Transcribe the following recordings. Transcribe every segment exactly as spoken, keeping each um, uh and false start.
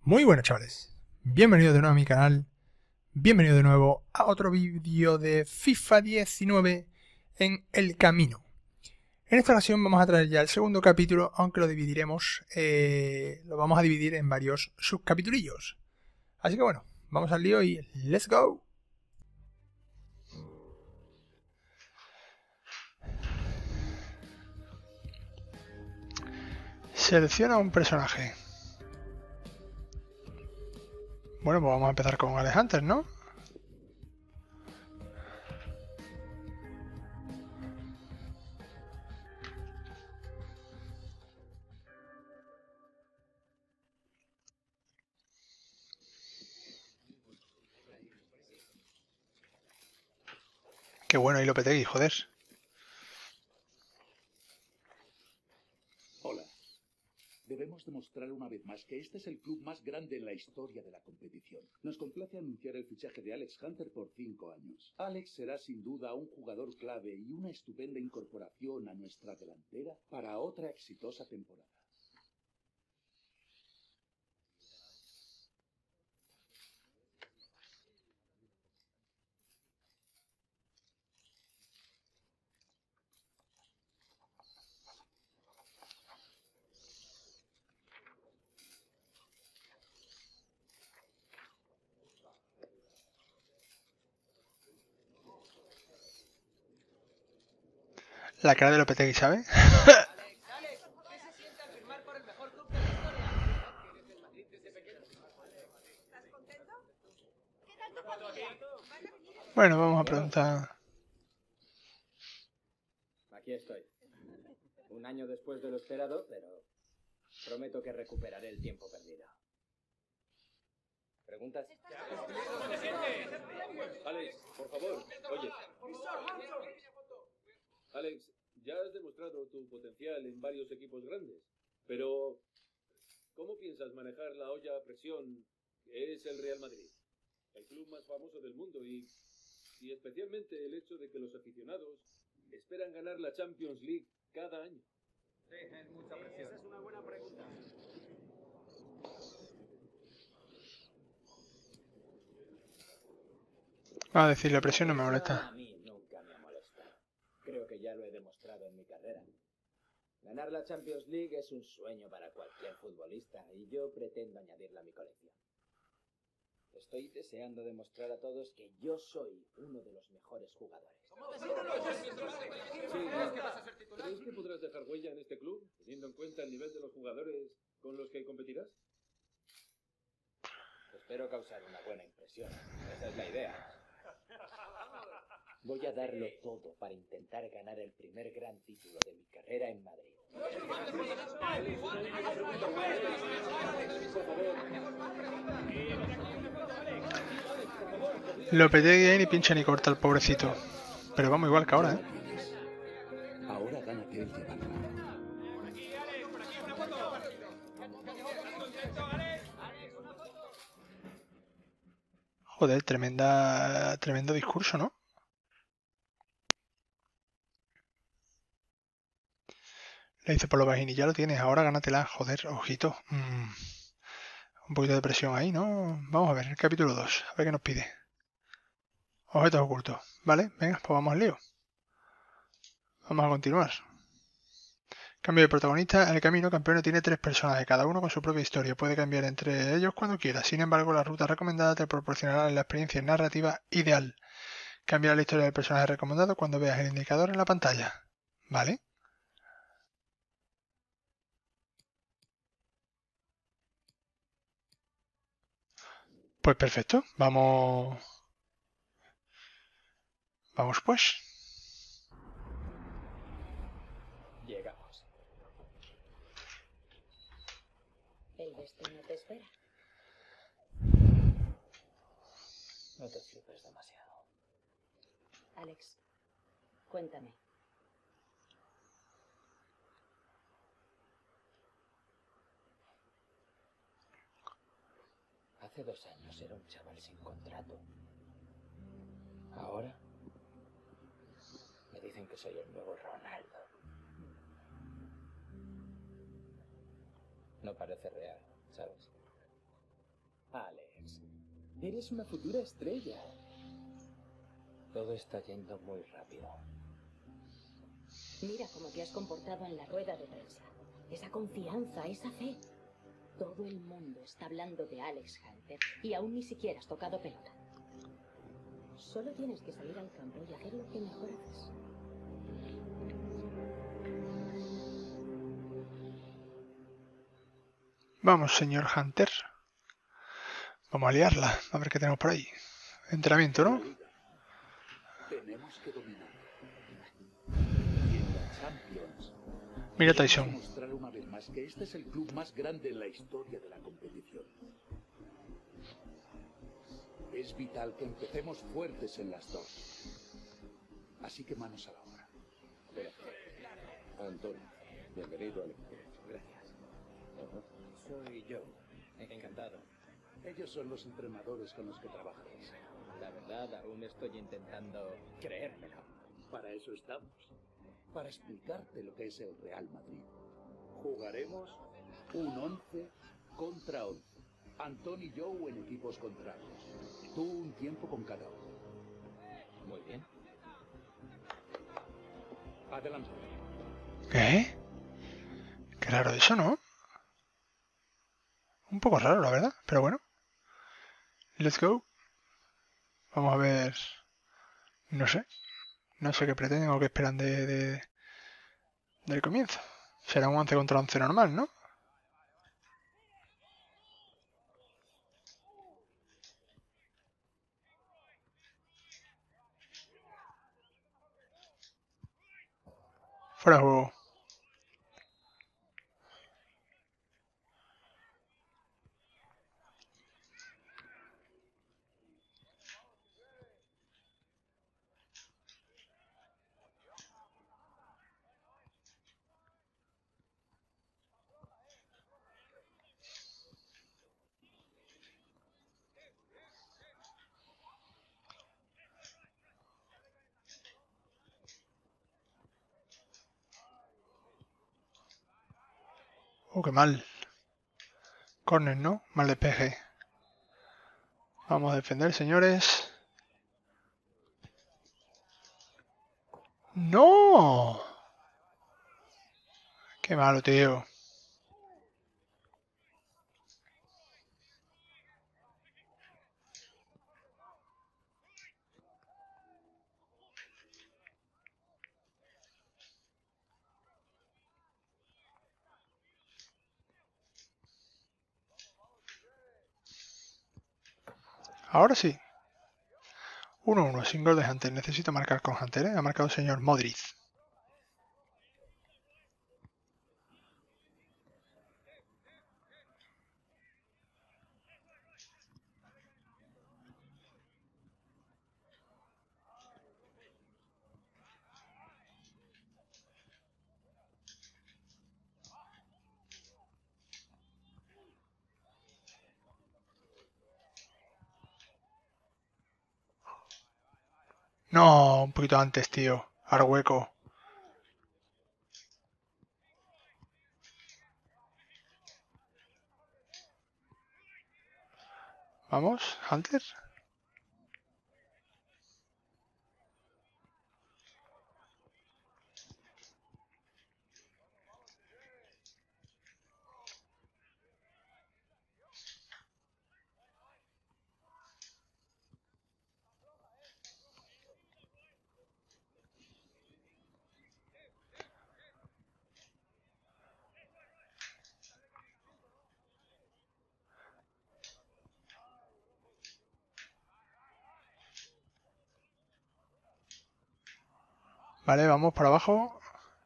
Muy buenas, chavales, bienvenidos de nuevo a mi canal, bienvenidos de nuevo a otro vídeo de FIFA diecinueve en el camino. En esta ocasión vamos a traer ya el segundo capítulo, aunque lo dividiremos, eh, lo vamos a dividir en varios subcapitulillos. Así que bueno, vamos al lío y ¡let's go! Selecciona un personaje. Bueno, pues vamos a empezar con Alex Hunter, ¿no? Qué bueno, ahí Lopetegui, joder. Hola. Debemos demostrar una vez más que este es el club más grande en la historia de la competición. Nos complace anunciar el fichaje de Alex Hunter por cinco años. Alex será sin duda un jugador clave y una estupenda incorporación a nuestra delantera para otra exitosa temporada. La cara de Lopetegui, ¿sabe? Bueno, vamos a preguntar. Aquí estoy. Un año después de lo esperado, pero prometo que recuperaré el tiempo perdido. ¿Preguntas? Alex, por favor, oye. Alex, ya has demostrado tu potencial en varios equipos grandes, pero ¿cómo piensas manejar la olla a presión que es el Real Madrid? El club más famoso del mundo y, y especialmente el hecho de que los aficionados esperan ganar la Champions League cada año. Sí, es mucha presión. Esa es una buena pregunta. A decir, la presión no me molesta. A mí nunca me ha molestado. Creo que ya lo he demostrado en mi carrera. Ganar la Champions League es un sueño para cualquier futbolista y yo pretendo añadirla a mi colección. Estoy deseando demostrar a todos que yo soy uno de los mejores jugadores. Sí, ¿crees que podrás dejar huella en este club, teniendo en cuenta el nivel de los jugadores con los que competirás? Espero causar una buena impresión. Esa es la idea. Voy a darlo todo para intentar ganar el primer gran título de mi carrera en Madrid. Lopetegui ahí ni pincha ni corta el pobrecito. Pero vamos igual que ahora, ¿eh? Ahora gánate el debate. Joder, tremenda, tremendo discurso, ¿no? Le dice por lo bajini, ya lo tienes, ahora gánatela, joder, ojito. Mm, un poquito de presión ahí, ¿no? Vamos a ver, el capítulo dos, a ver qué nos pide. Objetos ocultos, ¿vale? Venga, pues vamos al lío. Vamos a continuar. Cambio de protagonista. En el camino, Campeón tiene tres personajes, cada uno con su propia historia. Puede cambiar entre ellos cuando quiera. Sin embargo, la ruta recomendada te proporcionará la experiencia narrativa ideal. Cambiará la historia del personaje recomendado cuando veas el indicador en la pantalla. ¿Vale? Pues perfecto. Vamos... Vamos pues. Llegamos. El destino te espera. No te flipes demasiado. Alex, cuéntame. Hace dos años era un chaval sin contrato. Ahora me dicen que soy el nuevo Ronaldo. No parece real, ¿sabes? Eres una futura estrella. Todo está yendo muy rápido. Mira cómo te has comportado en la rueda de prensa. Esa confianza, esa fe. Todo el mundo está hablando de Alex Hunter y aún ni siquiera has tocado pelota. Solo tienes que salir al campo y hacer lo que mejor haces. Vamos, señor Hunter. Vamos a liarla. A ver qué tenemos por ahí. Entrenamiento, ¿no? La Liga. Tenemos que dominar. Y en la Champions. Mira debemos Tyson. demostrar una vez más que este es el club más grande en la historia de la competición. Es vital que empecemos fuertes en las dos. Así que manos a la obra. Antonio, bienvenido al equipo. Gracias. Soy Joe. Encantado. Ellos son los entrenadores con los que trabajáis. La verdad, aún estoy intentando creérmelo. Para eso estamos. Para explicarte lo que es el Real Madrid. Jugaremos un once contra once. Antón y Joe en equipos contrarios. Tú un tiempo con cada uno. Muy bien. Adelante. ¿Qué? Qué raro eso, ¿no? Un poco raro, la verdad. Pero bueno. Let's go. Vamos a ver. No sé. No sé qué pretenden o qué esperan de, de del comienzo. Será un once contra once normal, ¿no? Fuera de juego. Oh, qué mal. Corner, ¿no? Mal despeje. Vamos a defender, señores. ¡No! Qué malo, tío. Ahora sí. uno uno, sin gol de Hunter. Necesito marcar con Hunter, ¿eh? Ha marcado el señor Modric. No, un poquito antes, tío. Arhueco. Vamos, Hunter. Vale, vamos para abajo.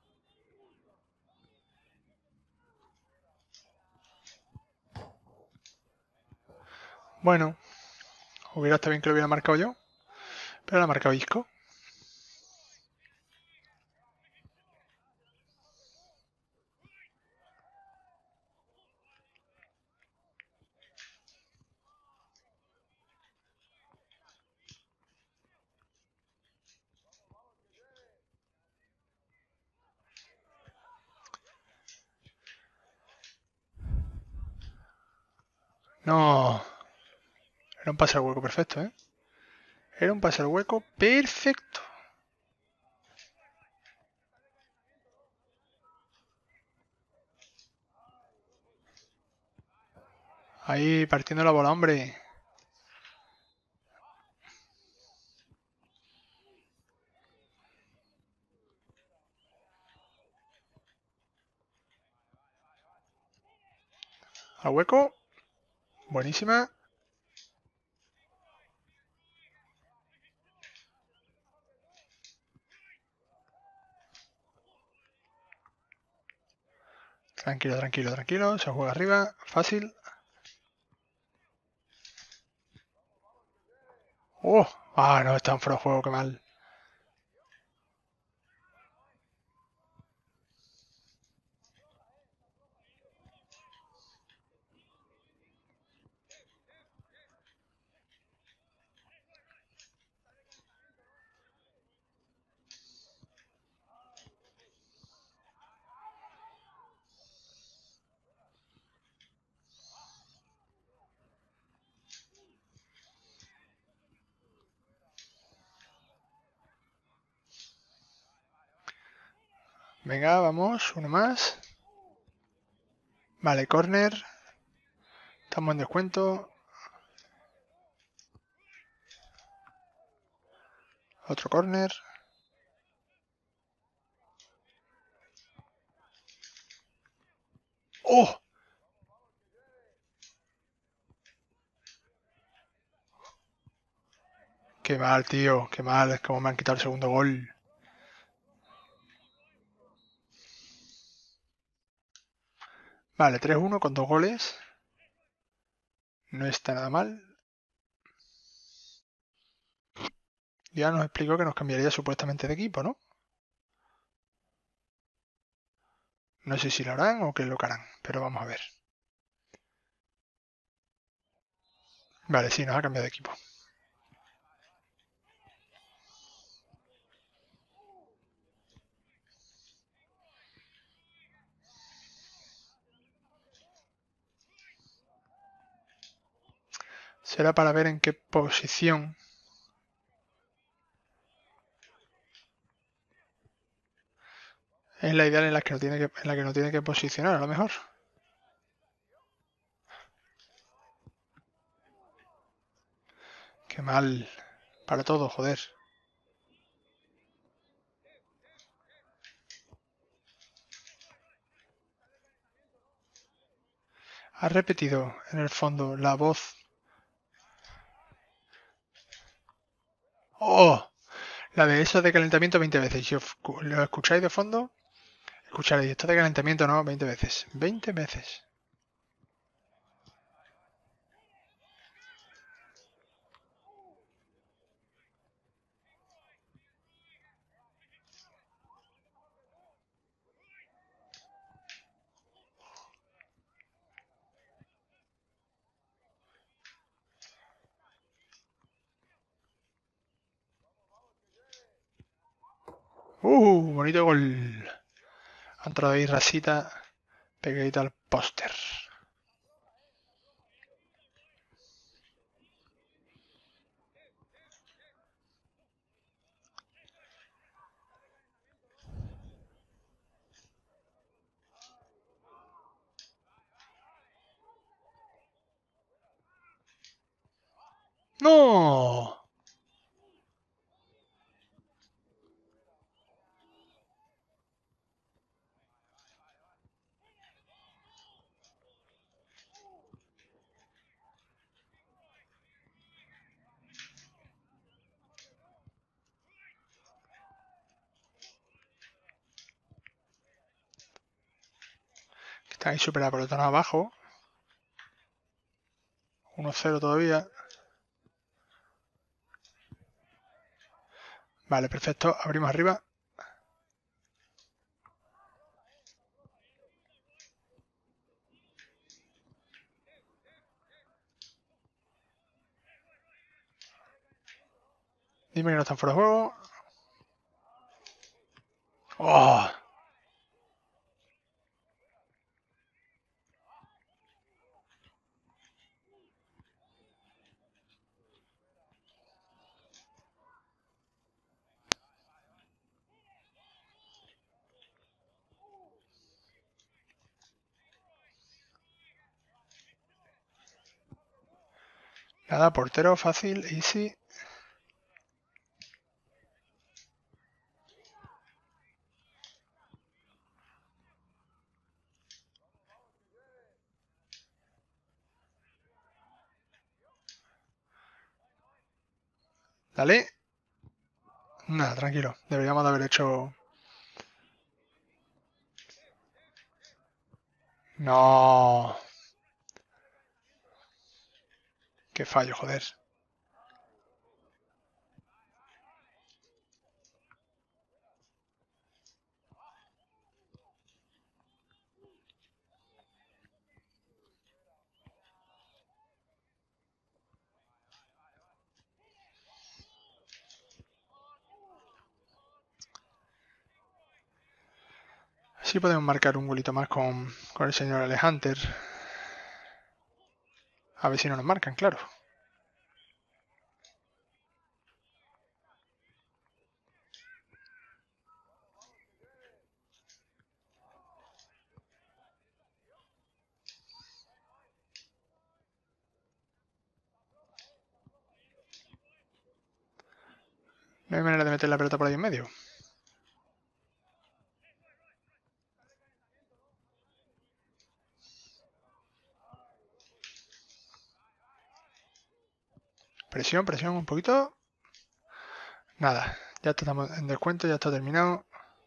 Bueno, hubiera estado bien que lo hubiera marcado yo, pero lo ha marcado Isco. No, Era un pase al hueco perfecto, ¿eh? Era un pase al hueco perfecto. Ahí partiendo la bola, hombre. Al hueco. Buenísima. Tranquilo, tranquilo, tranquilo. Se juega arriba. Fácil. ¡Oh! Ah, no, está en fuera de juego, qué mal. Venga, vamos. Uno más. Vale, córner. Estamos en descuento. Otro córner. ¡Oh! Qué mal, tío. Qué mal. Es como me han quitado el segundo gol. Vale, tres uno con dos goles. No está nada mal. Ya nos explicó que nos cambiaría supuestamente de equipo, ¿no? No sé si lo harán o qué lo harán, pero vamos a ver. Vale, sí, nos ha cambiado de equipo. Será para ver en qué posición. Es la ideal en la que no tiene que, en la que no tiene que posicionar, a lo mejor. Qué mal. Para todo, joder. Ha repetido en el fondo la voz. ¡Oh! La de eso de calentamiento veinte veces. Si os- lo escucháis de fondo, escucharéis. Esto de calentamiento no, veinte veces. veinte veces. ¡Uh! Bonito gol. Ha entrado ahí rasita pegadita al póster. ¡No! Está ahí súper apretado abajo. uno cero todavía. Vale, perfecto. Abrimos arriba. Dime que no están fuera de juego. ¡Oh! Nada, portero fácil, easy. Dale. Nada, tranquilo. Deberíamos de haber hecho... No. Qué fallo, joder. Así podemos marcar un golito más con, con el señor Alejandro. A ver si no nos marcan, claro. No hay manera de meter la pelota por ahí en medio. Presión, presión, un poquito. Nada, ya estamos en descuento, ya está terminado.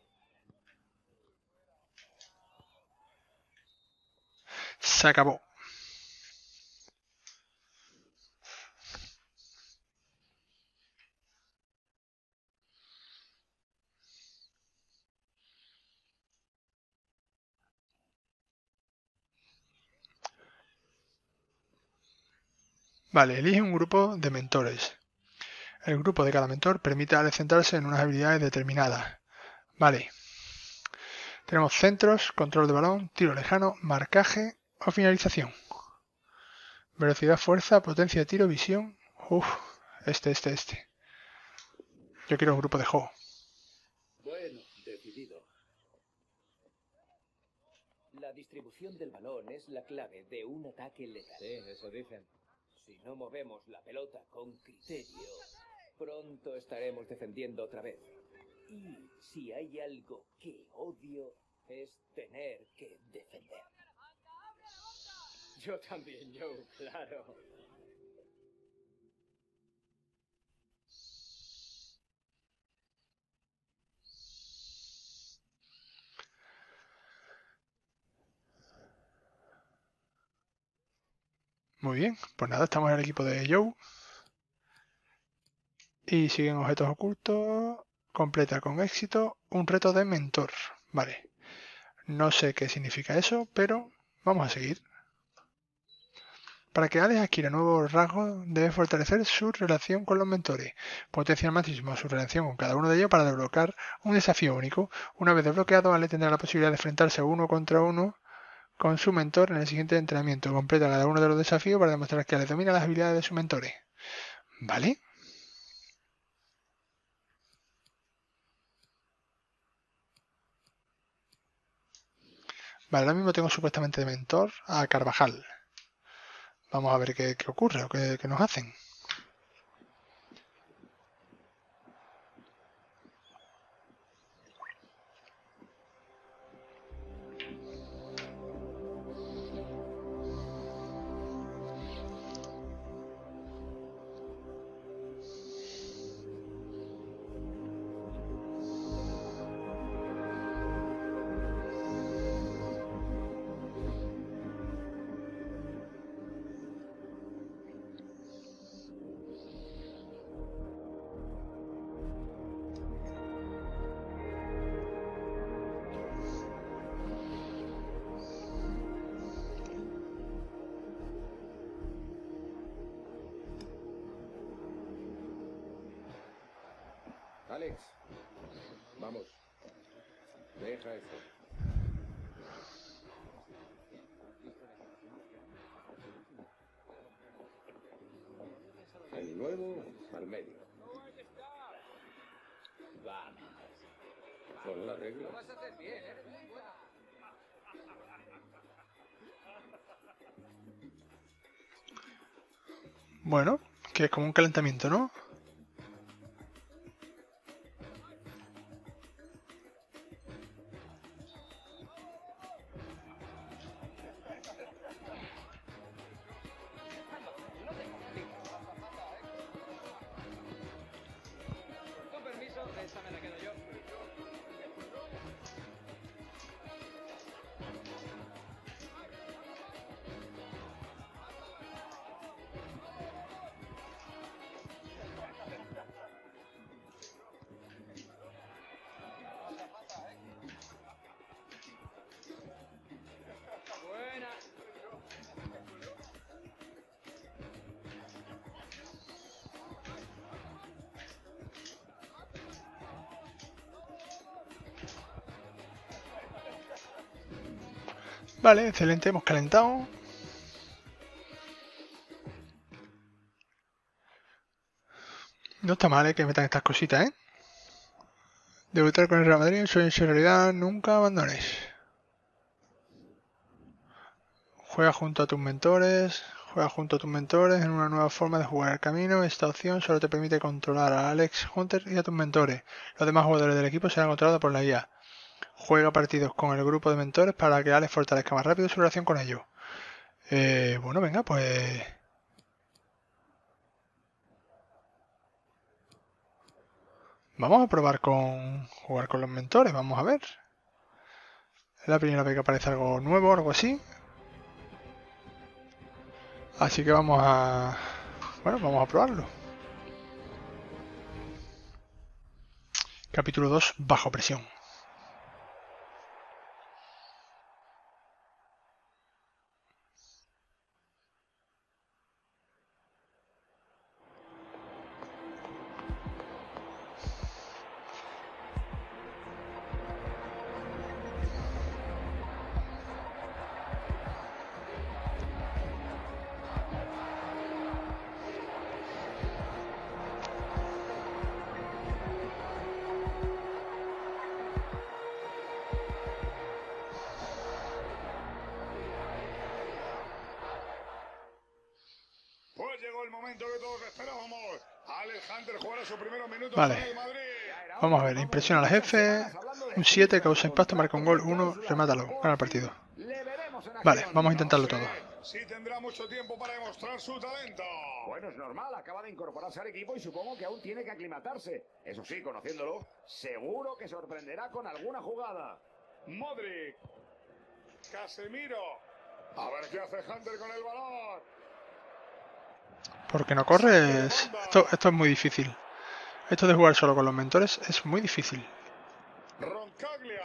Se acabó. Vale, elige un grupo de mentores. El grupo de cada mentor permite al centrarse en unas habilidades determinadas. Vale. Tenemos centros, control de balón, tiro lejano, marcaje o finalización. Velocidad, fuerza, potencia de tiro, visión. Uf, este, este, este. Yo quiero un grupo de juego. Bueno, decidido. La distribución del balón es la clave de un ataque letal. Sí, eso dicen. Si no movemos la pelota con criterio, pronto estaremos defendiendo otra vez. Y si hay algo que odio, es tener que defender. Yo también, Joe, claro. Muy bien, pues nada, estamos en el equipo de Joe. Y siguen objetos ocultos. Completa con éxito un reto de mentor. Vale. No sé qué significa eso, pero vamos a seguir. Para que Alex adquiera nuevos rasgos, debe fortalecer su relación con los mentores. Potencia al máximo su relación con cada uno de ellos para desbloquear un desafío único. Una vez desbloqueado, Alex tendrá la posibilidad de enfrentarse uno contra uno con su mentor en el siguiente entrenamiento. Completa cada uno de los desafíos para demostrar que Alex domina las habilidades de sus mentores. ¿Vale? Vale, ahora mismo tengo supuestamente de mentor a Carvajal. Vamos a ver qué, qué ocurre o qué, qué nos hacen. Alex, vamos. Deja eso. El nuevo al medio. Vamos. Son las reglas. Bueno, que es como un calentamiento, ¿no? Vale, excelente, hemos calentado. No está mal, ¿eh? Que metan estas cositas, ¿eh? Debutar con el Real Madrid, soy en realidad, nunca abandones. Juega junto a tus mentores, juega junto a tus mentores en una nueva forma de jugar el camino. Esta opción solo te permite controlar a Alex Hunter y a tus mentores. Los demás jugadores del equipo serán controlados por la I A. Juega partidos con el grupo de mentores para que Alex fortalezca más rápido su relación con ellos. Eh, bueno, venga, pues... Vamos a probar con jugar con los mentores, vamos a ver. Es la primera vez que aparece algo nuevo, algo así. Así que vamos a... Bueno, vamos a probarlo. Capítulo dos, bajo presión. Vale, vamos a ver, impresiona al jefe, un siete, causa impacto, marca un gol, uno, remátalo, gana el partido. Vale, vamos a intentarlo todo. Sí tendrá mucho tiempo para demostrar su talento. Bueno, es normal, acaba de incorporarse al equipo y supongo que aún tiene que aclimatarse. Eso sí, conociéndolo, seguro que sorprenderá con alguna jugada. Modric. Casemiro. A ver qué hace Hunter con el balón. Porque no corres. Esto, esto es muy difícil. Esto de jugar solo con los mentores es muy difícil. Roncaglia.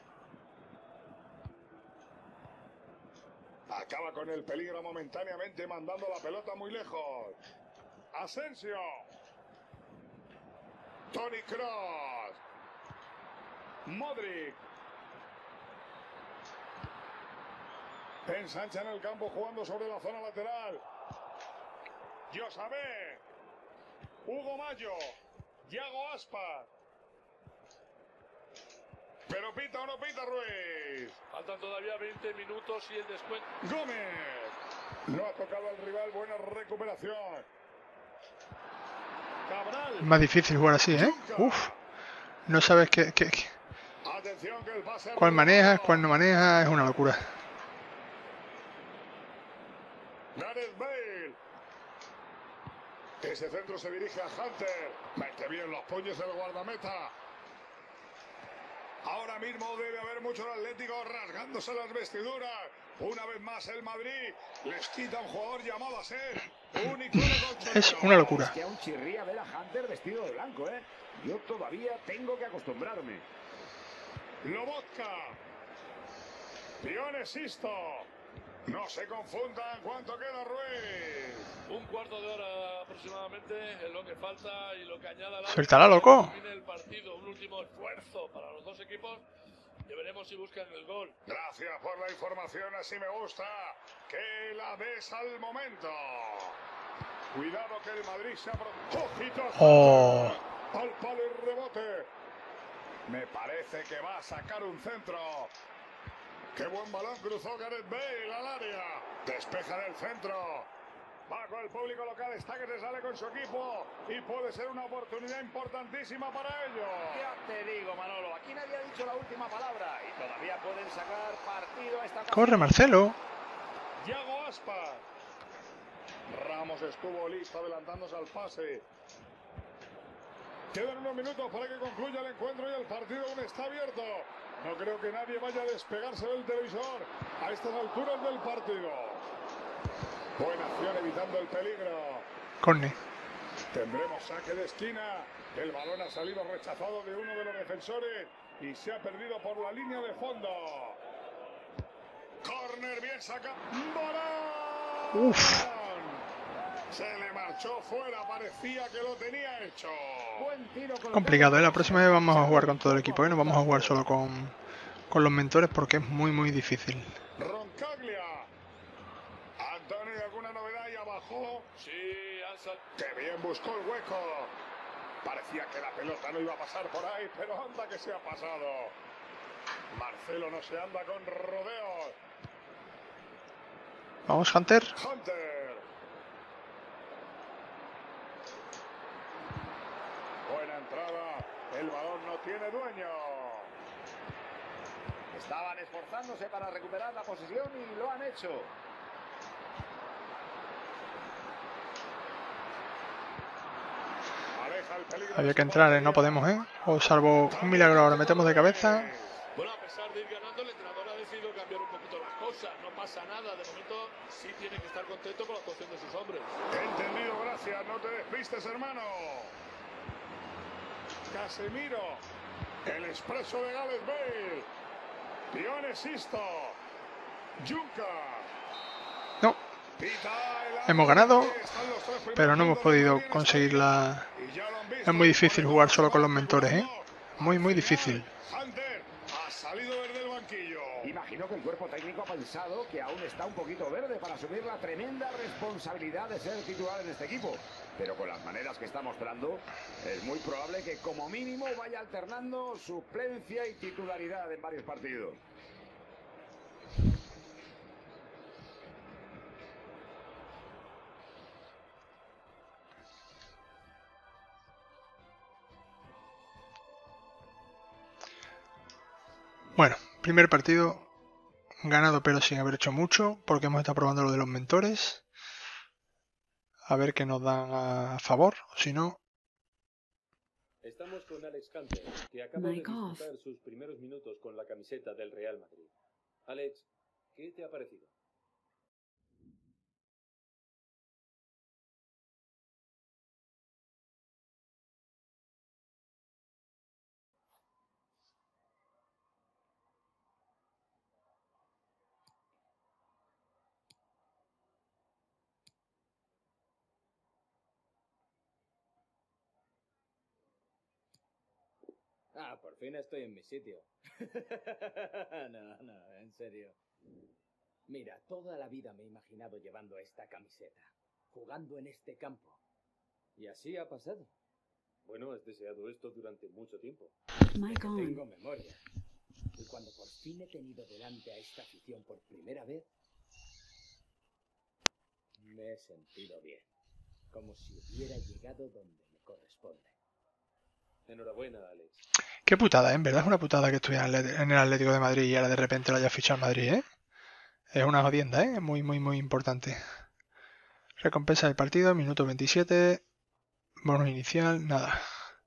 Acaba con el peligro momentáneamente mandando la pelota muy lejos. Asensio. Toni Kroos. Modric. Ensancha en el campo jugando sobre la zona lateral. Josabé. Hugo Mayo. Yago Aspas. Pero pita o no pita Ruiz. Faltan todavía veinte minutos y el descuento. Gómez. No ha tocado al rival. Buena recuperación. Cabral. Es más difícil jugar así, ¿eh? Uf. No sabes qué, qué, qué. Atención que el pase cuál manejas, cuál no manejas. Es una locura. Gareth Bale. Ese centro se dirige a Hunter. Mete bien los puños el guardameta. Ahora mismo debe haber muchos atléticos rasgándose las vestiduras. Una vez más el Madrid les quita un jugador llamado a ser un icono colchonero. Es una locura. Es que aún chirría ver a Hunter vestido de blanco, ¿eh? Yo todavía tengo que acostumbrarme. Lobotka. Pione Sisto. No se confundan, ¿cuánto queda Ruiz? Un cuarto de hora aproximadamente es lo que falta y lo que añada la... Suéltala, loco. El partido, un último esfuerzo para los dos equipos y veremos si buscan el gol. Gracias por la información, así me gusta que la des al momento. Cuidado que el Madrid se ha... Oh. Al palo y rebote. Me parece que va a sacar un centro. ¡Qué buen balón cruzó Gareth Bale al área! Despeja del centro. Bajo el público local está que se sale con su equipo y puede ser una oportunidad importantísima para ellos. Ya te digo, Manolo, aquí nadie ha dicho la última palabra y todavía pueden sacar partido a esta ocasión. Corre, Marcelo. Yago Aspas. Ramos estuvo listo adelantándose al pase. Quedan unos minutos para que concluya el encuentro y el partido aún está abierto. No creo que nadie vaya a despegarse del televisor a estas alturas del partido. Buena acción evitando el peligro. Corne. Tendremos saque de esquina. El balón ha salido rechazado de uno de los defensores y se ha perdido por la línea de fondo. Corner bien sacado. ¡Balón! Uf. Se le marchó fuera, parecía que lo tenía hecho. Buen tiro con Complicado, ¿eh? La próxima vez vamos a jugar con todo el equipo, ¿eh? No vamos a jugar solo con, con los mentores porque es muy, muy difícil. Roncaglia. Antonio, ¿alguna novedad ahí abajo? Sí, Ansa. ¡Qué bien buscó el hueco! Parecía que la pelota no iba a pasar por ahí, pero anda que se ha pasado. Marcelo no se anda con rodeos. Vamos, Hunter. Hunter. Buena entrada. El balón no tiene dueño. Estaban esforzándose para recuperar la posesión y lo han hecho. Aleja el peligro. Había que entrar, ¿eh? No podemos, ¿eh? O salvo un milagro ahora metemos de cabeza. Bueno, a pesar de ir ganando, el entrenador ha decidido cambiar un poquito las cosas. No pasa nada. De momento sí tiene que estar contento con la actuación de sus hombres. Entendido, gracias. No te despistes, hermano. Casemiro. El expreso de Gareth Bale. Pione Sisto. Junca. No. Hemos ganado, pero no hemos podido conseguir la... Es muy difícil jugar solo con los mentores, ¿eh? Muy, muy difícil. Hunter ha salido desde el banquillo. Imagino que el cuerpo técnico ha pensado que aún está un poquito verde para asumir la tremenda responsabilidad de ser titular en este equipo. Pero con las maneras que está mostrando, es muy probable que como mínimo vaya alternando suplencia y titularidad en varios partidos. Bueno, primer partido ganado pero sin haber hecho mucho, porque hemos estado probando lo de los mentores. A ver qué nos dan a favor, o si no... Estamos con Alex Hunter, que acaba de disputar sus primeros minutos con la camiseta del Real Madrid. Alex, ¿qué te ha parecido? Ah, por fin estoy en mi sitio. No, no, en serio. Mira, toda la vida me he imaginado llevando esta camiseta, jugando en este campo. Y así ha pasado. Bueno, has deseado esto durante mucho tiempo. Tengo memoria. Y cuando por fin he tenido delante a esta afición por primera vez, me he sentido bien. Como si hubiera llegado donde me corresponde. Enhorabuena, Alex. Qué putada, ¿eh? En verdad es una putada que estuviera en el Atlético de Madrid y ahora de repente lo haya fichado en Madrid, ¿eh? Es una jodienda, ¿eh? Muy, muy, muy importante. Recompensa del partido, minuto veintisiete. Bonus inicial, nada.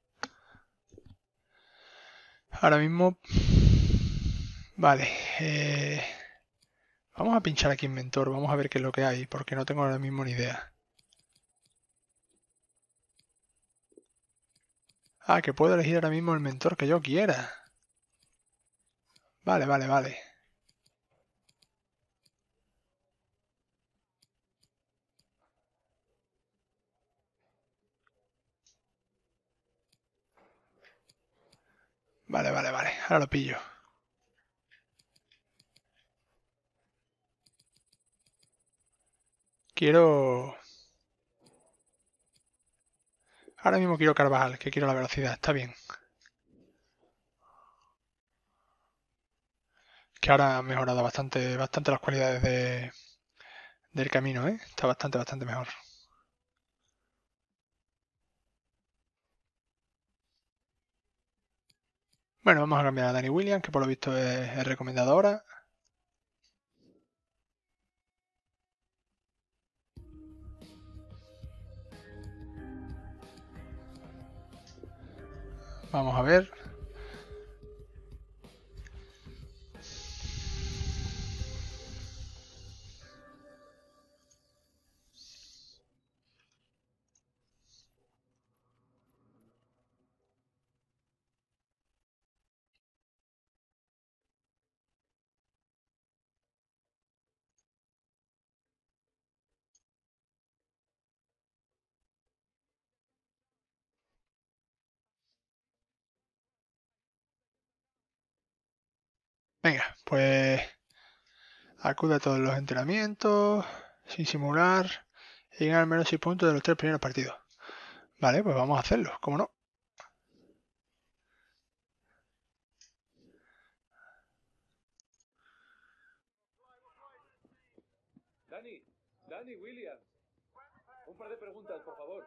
Ahora mismo... Vale. Eh... Vamos a pinchar aquí en Mentor. Vamos a ver qué es lo que hay, porque no tengo ahora mismo ni idea. Ah, que puedo elegir ahora mismo el mentor que yo quiera. Vale, vale, vale. Vale, vale, vale. Ahora lo pillo. Quiero... Ahora mismo quiero Carvajal, que quiero la velocidad. Está bien. Que ahora ha mejorado bastante, bastante las cualidades de, del camino, ¿eh? Está bastante, bastante mejor. Bueno, vamos a cambiar a Danny Williams, que por lo visto es, es recomendado ahora. Vamos a ver. Venga, pues acude a todos los entrenamientos sin simular y ganar al menos seis puntos de los tres primeros partidos. Vale, pues vamos a hacerlo, ¿cómo no? Dani, Dani Williams. Un par de preguntas, por favor.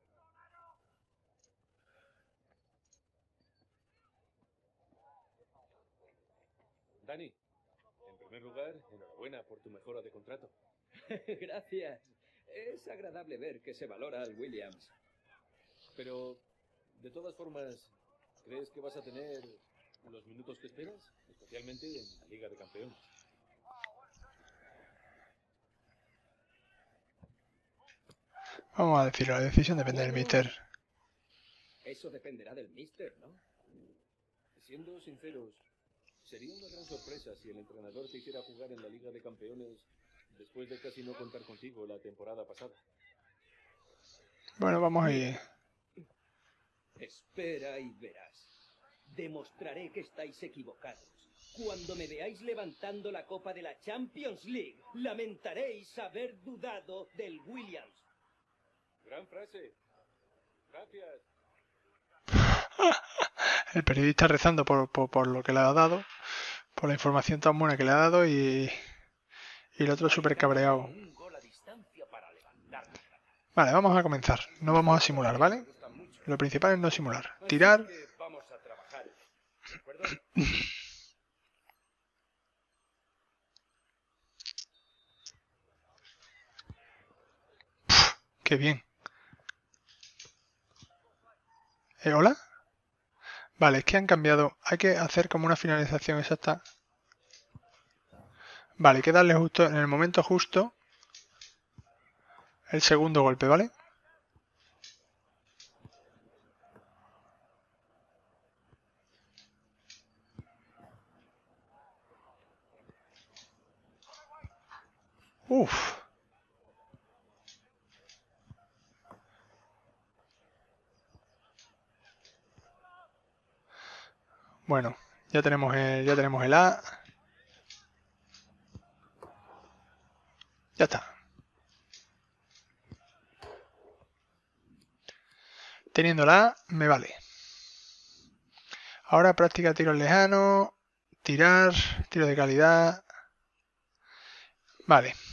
Dani, en primer lugar, enhorabuena por tu mejora de contrato. Gracias. Es agradable ver que se valora al Williams. Pero, de todas formas, ¿crees que vas a tener los minutos que esperas? Especialmente en la Liga de Campeones. Vamos a decirlo, la decisión depende del míster. Eso dependerá del míster, ¿no? Siendo sinceros, sería una gran sorpresa si el entrenador te hiciera jugar en la Liga de Campeones después de casi no contar contigo la temporada pasada. Bueno, vamos a ir. Espera y verás. Demostraré que estáis equivocados. Cuando me veáis levantando la copa de la Champions League, lamentaréis haber dudado del Williams. Gran frase. Gracias. El periodista rezando por, por, por lo que le ha dado, por la información tan buena que le ha dado y, y el otro súper cabreado. Vale, vamos a comenzar. No vamos a simular, ¿vale? Lo principal es no simular. Tirar. Puf, ¡qué bien! ¿Eh, hola? Vale, es que han cambiado. Hay que hacer como una finalización exacta. Vale, hay que darle justo en el momento justo el segundo golpe, ¿vale? Uf. Bueno, ya tenemos el, ya tenemos el A. Ya está. Teniendo la A, me vale. Ahora práctica tiros lejanos, tirar, tiro de calidad. Vale.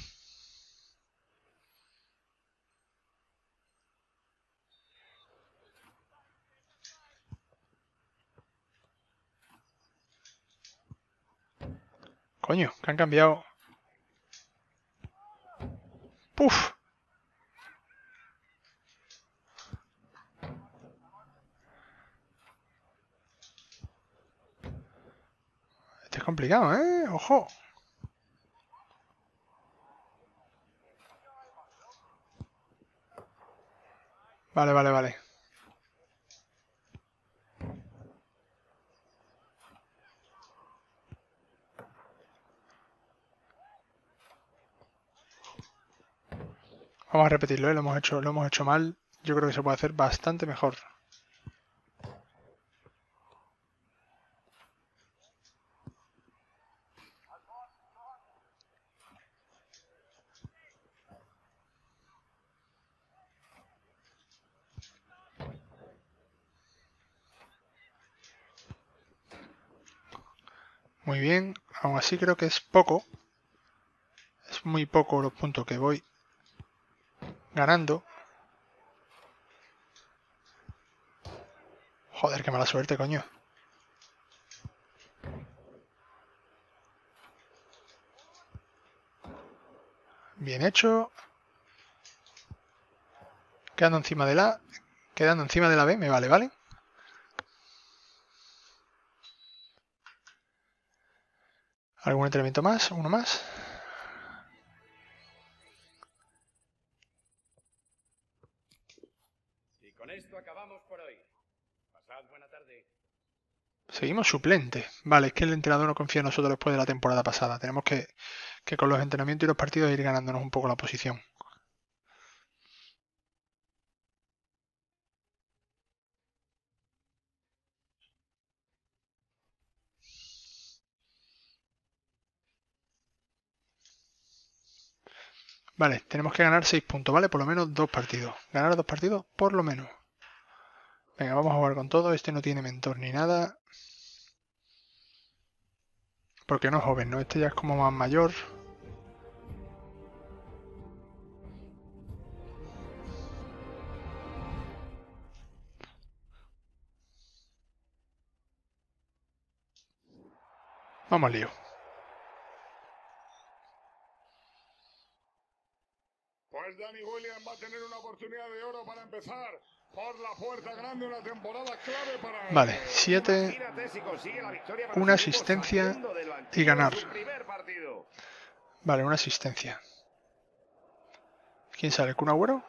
Coño, que han cambiado. ¡Puf! Este es complicado, ¿eh? ¡Ojo! Vale, vale, vale. Vamos a repetirlo, ¿eh? Lo hemos hecho, lo hemos hecho mal. Yo creo que se puede hacer bastante mejor. Muy bien, aún así creo que es poco. Es Es muy poco los puntos que voy ganando. Joder, qué mala suerte, coño. Bien hecho. Quedando encima de la... Quedando encima de la B, me vale, ¿vale? ¿Algún entrenamiento más? ¿Uno más? Y con esto acabamos por hoy. Pasad buena tarde. Seguimos suplente. Vale, es que el entrenador no confía en nosotros después de la temporada pasada. Tenemos que, que con los entrenamientos y los partidos ir ganándonos un poco la posición. Vale, tenemos que ganar seis puntos, ¿vale? Por lo menos dos partidos. Ganar dos partidos, por lo menos. Venga, vamos a jugar con todo. Este no tiene mentor ni nada. Porque no es joven, ¿no? Este ya es como más mayor. Vamos al lío. Pues Danny Williams va a tener una oportunidad de oro para empezar por la puerta grande, una temporada clave para él. Vale, siete, una asistencia y ganar. Vale, una asistencia. ¿Quién sale? ¿Kun Agüero?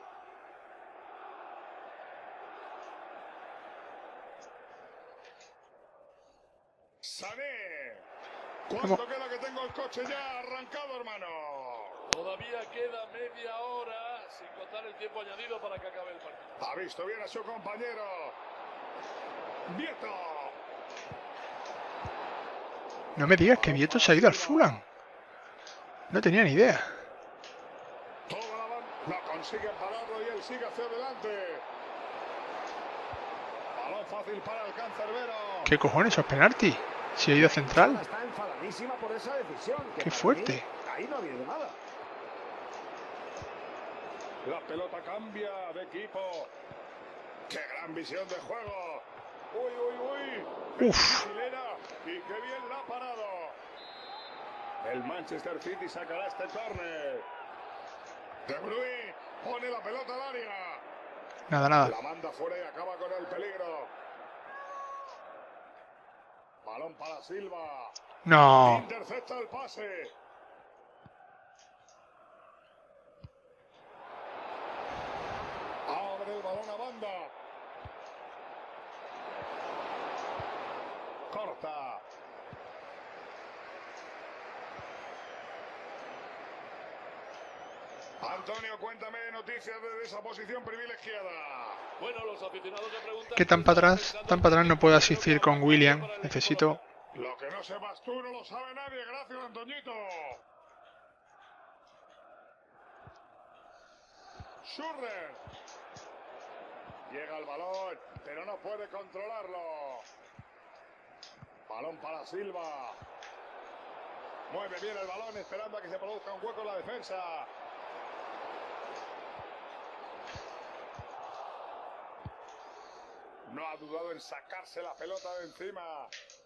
Sané. ¿Cuánto queda que tengo el coche ya arrancado, hermano? Todavía queda media hora sin contar el tiempo añadido para que acabe el partido. Ha visto bien a su compañero. Vieto. No me digas que Vieto se ha ido al Fulham. No tenía ni idea. Toda la banda no consiguen pararlo y él sigue hacia adelante. Balón fácil para el cancerbero. ¿Qué cojones? ¿Eso es penalti? Si ha ido central. Está enfadadísima por esa decisión. Qué fuerte. Ahí no ha habido nada. La pelota cambia de equipo. ¡Qué gran visión de juego! ¡Uy, uy, uy! Uf. Y qué bien la ha parado. El Manchester City sacará este córner. De Bruyne pone la pelota al área. Nada, nada. La manda fuera y acaba con el peligro. Balón para Silva. No. Intercepta el pase. Abre el balón a banda. Corta. Antonio, cuéntame noticias desde esa posición privilegiada. Bueno, los aficionados se preguntan... Que tan para atrás, tan para atrás no puedo asistir con William. Necesito... Lo que no sepas tú no lo sabe nadie. Gracias, Antoñito. Schürrle. Llega el balón, pero no puede controlarlo. Balón para Silva. Mueve bien el balón, esperando a que se produzca un hueco en la defensa. No ha dudado en sacarse la pelota de encima.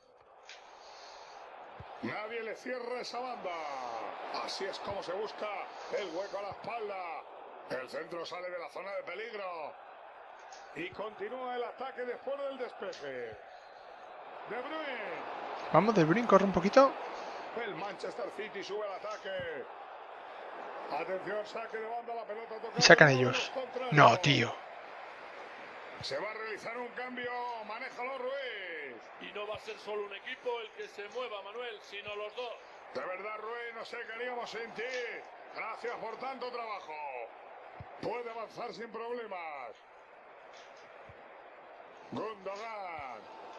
Nadie le cierra esa banda. Así es como se busca el hueco a la espalda. El centro sale de la zona de peligro. Y continúa el ataque después del despeje. De Bruyne. Vamos, De Bruyne, corre un poquito. El Manchester City sube al ataque. Atención, saque de banda, la pelota toca. Y sacan ellos. No, tío. Se va a realizar un cambio. Manéjalo, Ruiz. Y no va a ser solo un equipo el que se mueva, Manuel, sino los dos. De verdad, Ruiz, no sé qué haríamos sin ti. Gracias por tanto trabajo. Puede avanzar sin problemas. Gundogan.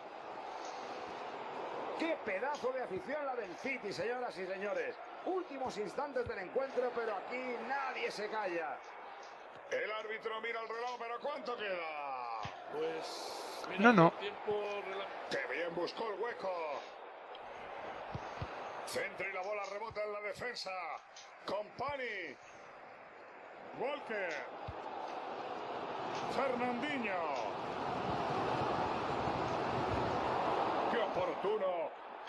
¡Qué pedazo de afición la del City, señoras y señores! Últimos instantes del encuentro, pero aquí nadie se calla. El árbitro mira el reloj, pero ¿cuánto queda? Pues... No, no. Tiempo... ¡Qué bien buscó el hueco! Centro y la bola rebota en la defensa. Company. Walker. Fernandinho. Qué oportuno.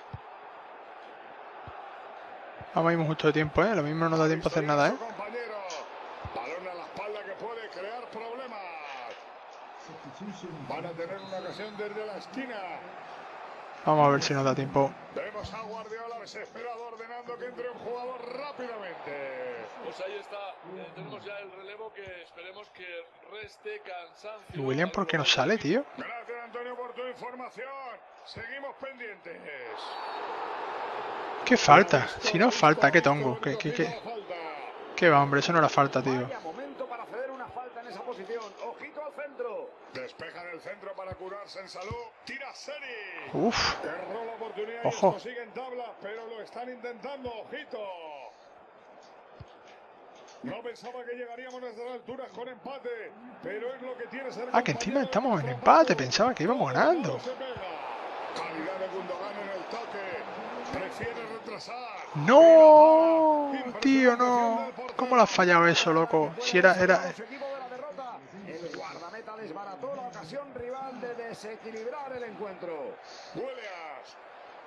Vamos a ir justo de tiempo, ¿eh? Lo mismo no nos da tiempo a hacer nada, ¿eh? Balón a la espalda que puede crear problemas. Van a tener una ocasión desde la esquina. Vamos a ver si nos da tiempo. Vemos a Guardiola desesperado ordenando que entre un jugador rápidamente. Pues ahí está. Eh, tenemos ya el relevo que esperemos que reste cansancio. ¿Y William por qué no sale, tío? Gracias, Antonio, por tu información. Seguimos pendientes. ¿Qué falta? Si no falta, ¿qué tongo? ¿Qué, qué, qué? ¿Qué va, hombre? Eso no era falta, tío. Vaya momento para ceder una falta en esa posición. Ojito al centro. Despeja en el centro para curarse en salud. Tira Seri. Uf. Erró la oportunidad y Ojo. esto sigue en tabla, pero lo están intentando. Ojito. No pensaba que llegaríamos a estas alturas con empate, pero es lo que tiene ser. Ah, que encima estamos en empate. Pensaba que íbamos ganando. Calidad de Gundogan en el toque. Prefiere retrasar. ¡No! Tío, no. ¿Cómo lo has fallado eso, loco? Si era... era... El guardameta desbarató la ocasión rival de desequilibrar el encuentro. Williams.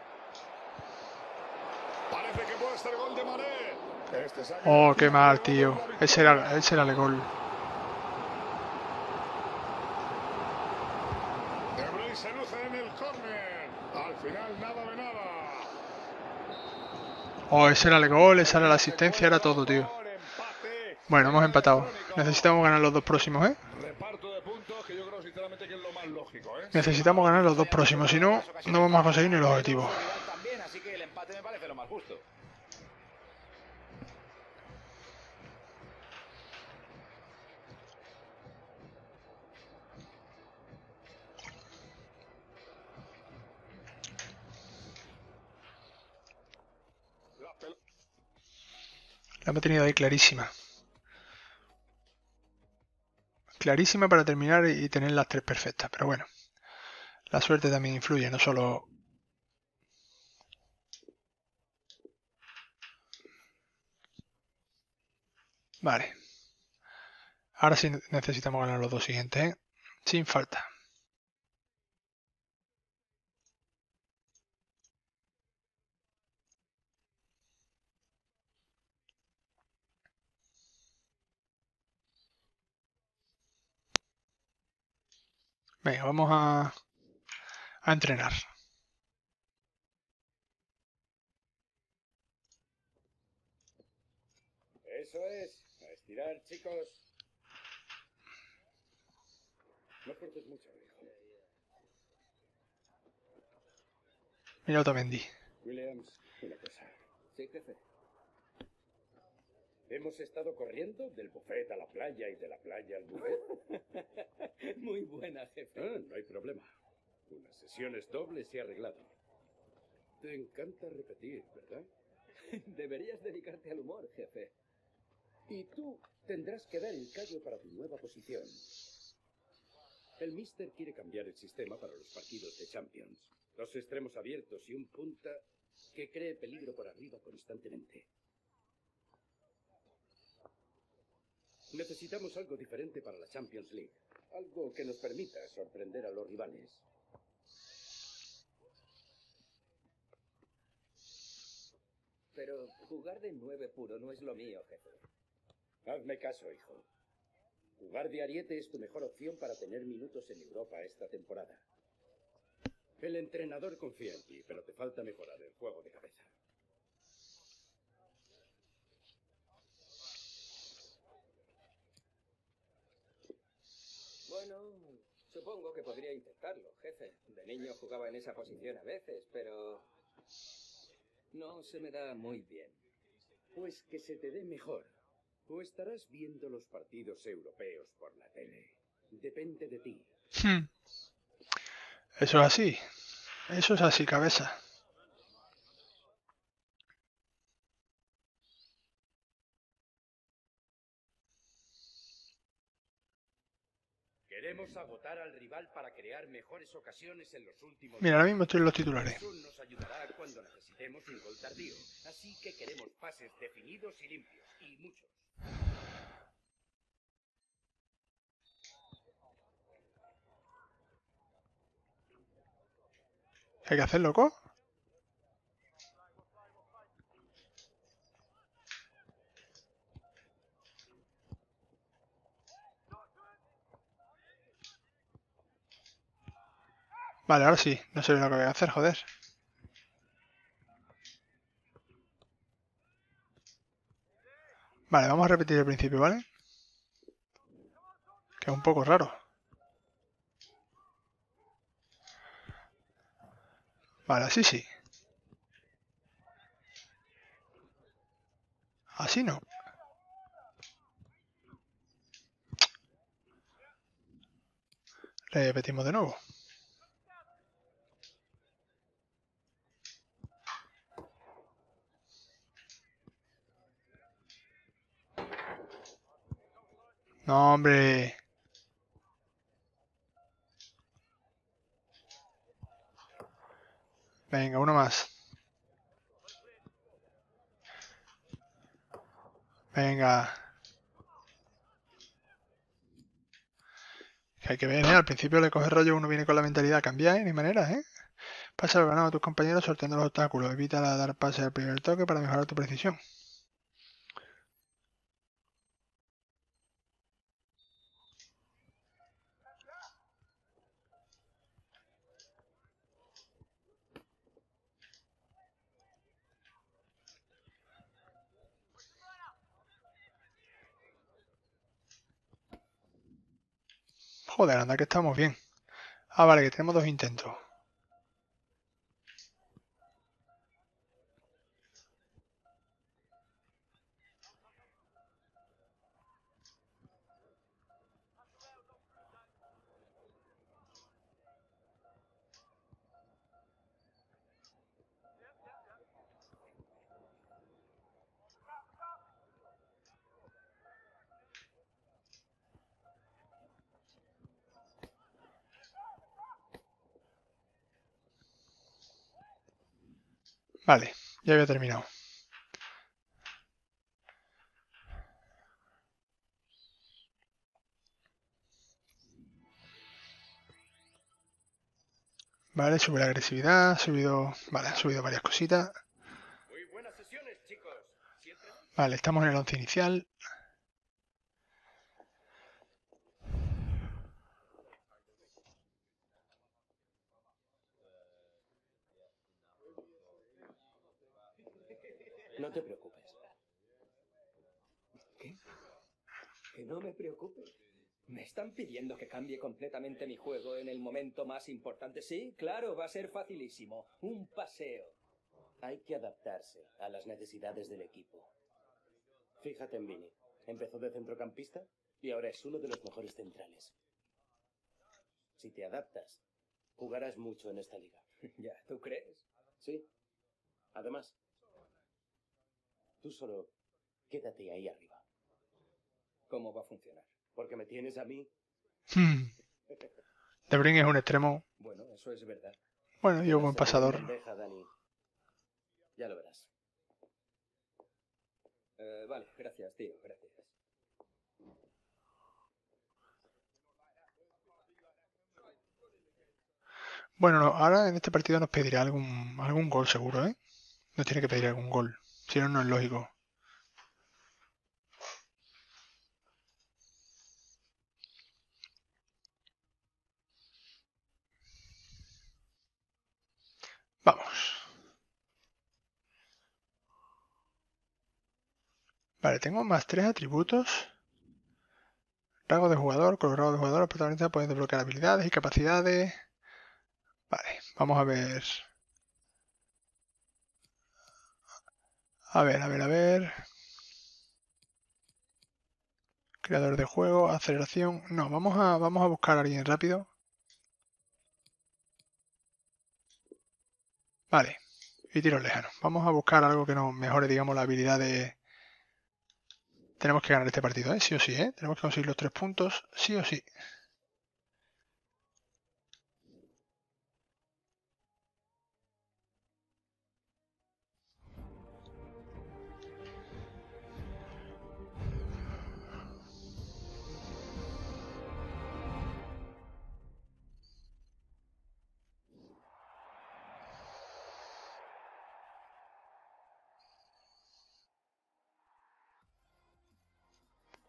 Parece que puede ser gol de Mané. Este saque Oh, qué mal, tío. Ese era, ese era el gol. De Bruyne se luce en el córner. Al final nada de nada. Oh, ese era el gol, esa era la asistencia, era todo, tío. Bueno, hemos empatado. Necesitamos ganar los dos próximos, ¿eh? Reparto de puntos que yo creo sinceramente que es lo más lógico, ¿eh? Necesitamos ganar los dos próximos, si no, no vamos a conseguir ni los objetivos. También, así que el empate me parece lo más justo. La hemos tenido ahí clarísima. Clarísima para terminar y tener las tres perfectas, pero bueno. La suerte también influye, no solo... Vale. Ahora sí necesitamos ganar los dos siguientes, ¿eh? Sin falta. Venga, vamos a, a entrenar. Eso es. A estirar, chicos. No fuerces mucho, hijo. Mira Otamendi. Williams, una cosa. Sí, jefe. Hemos estado corriendo del buffet a la playa y de la playa al buffet. Muy buena, jefe. Ah, no hay problema. Unas sesiones dobles y arreglado. Te encanta repetir, ¿verdad? Deberías dedicarte al humor, jefe. Y tú tendrás que dar el callo para tu nueva posición. El míster quiere cambiar el sistema para los partidos de Champions. Dos extremos abiertos y un punta que cree peligro por arriba constantemente. Necesitamos algo diferente para la Champions League. Algo que nos permita sorprender a los rivales. Pero jugar de nueve puro no es lo mío, jefe. Hazme caso, hijo. Jugar de ariete es tu mejor opción para tener minutos en Europa esta temporada. El entrenador confía en ti, pero te falta mejorar el juego de cabeza. Bueno, supongo que podría intentarlo, jefe. De niño jugaba en esa posición a veces, pero... no se me da muy bien. Pues que se te dé mejor. O estarás viendo los partidos europeos por la tele. Depende de ti. Hmm. Eso es así. Eso es así, cabeza. ¿Qué Queremos agotar al rival para crear mejores ocasiones en los últimos. Mira, ahora mismo estoy en los titulares. Eso nos ayudará cuando necesitemos un gol tardío. Así que queremos pases definidos y limpios. Y muchos. ¿Qué hay que hacer, loco? Vale, ahora sí. No sé lo que voy a hacer, joder. Vale, vamos a repetir el principio, ¿vale? Que es un poco raro. Vale, así sí. Así no. Repetimos de nuevo. No, hombre. Venga, uno más. Venga. Que hay que ver, ¿eh? Al principio le coge rollo, uno viene con la mentalidad cambiada, ¿eh? Ni manera, ¿eh? Pasa lo ganado a tus compañeros sorteando los obstáculos. Evita dar pase al primer toque para mejorar tu precisión. Joder, anda que estamos bien. Ah, vale, que tenemos dos intentos. Vale, ya había terminado. Vale, sube la agresividad, ha subido, vale, ha subido varias cositas. Muy buenas sesiones, chicos. Siempre... Vale, estamos en el once inicial. No te preocupes. ¿Qué? ¿Que no me preocupe? ¿Me están pidiendo que cambie completamente mi juego en el momento más importante? Sí, claro, va a ser facilísimo. Un paseo. Hay que adaptarse a las necesidades del equipo. Fíjate en Vini. Empezó de centrocampista y ahora es uno de los mejores centrales. Si te adaptas, jugarás mucho en esta liga. Ya, ¿tú crees? Sí. Además, tú solo quédate ahí arriba. ¿Cómo va a funcionar? Porque me tienes a mí. Hmm. De Bruyne es un extremo. Bueno, eso es verdad. Bueno, y un buen pasador. Deja, Dani. Ya lo verás. Eh, vale, gracias, tío, gracias. Bueno, no, ahora en este partido nos pedirá algún, algún gol seguro, ¿eh? Nos tiene que pedir algún gol. Si no, no es lógico. Vamos. Vale, tengo más tres atributos. Rango de jugador. Con los rangos de jugador los protagonistas pueden desbloquear habilidades y capacidades. Vale, vamos a ver. A ver, a ver, a ver. Creador de juego, aceleración. No, vamos a, vamos a buscar a alguien rápido. Vale, y tiros lejanos. Vamos a buscar algo que nos mejore, digamos, la habilidad de... Tenemos que ganar este partido, ¿eh? Sí o sí, ¿eh? Tenemos que conseguir los tres puntos, sí o sí.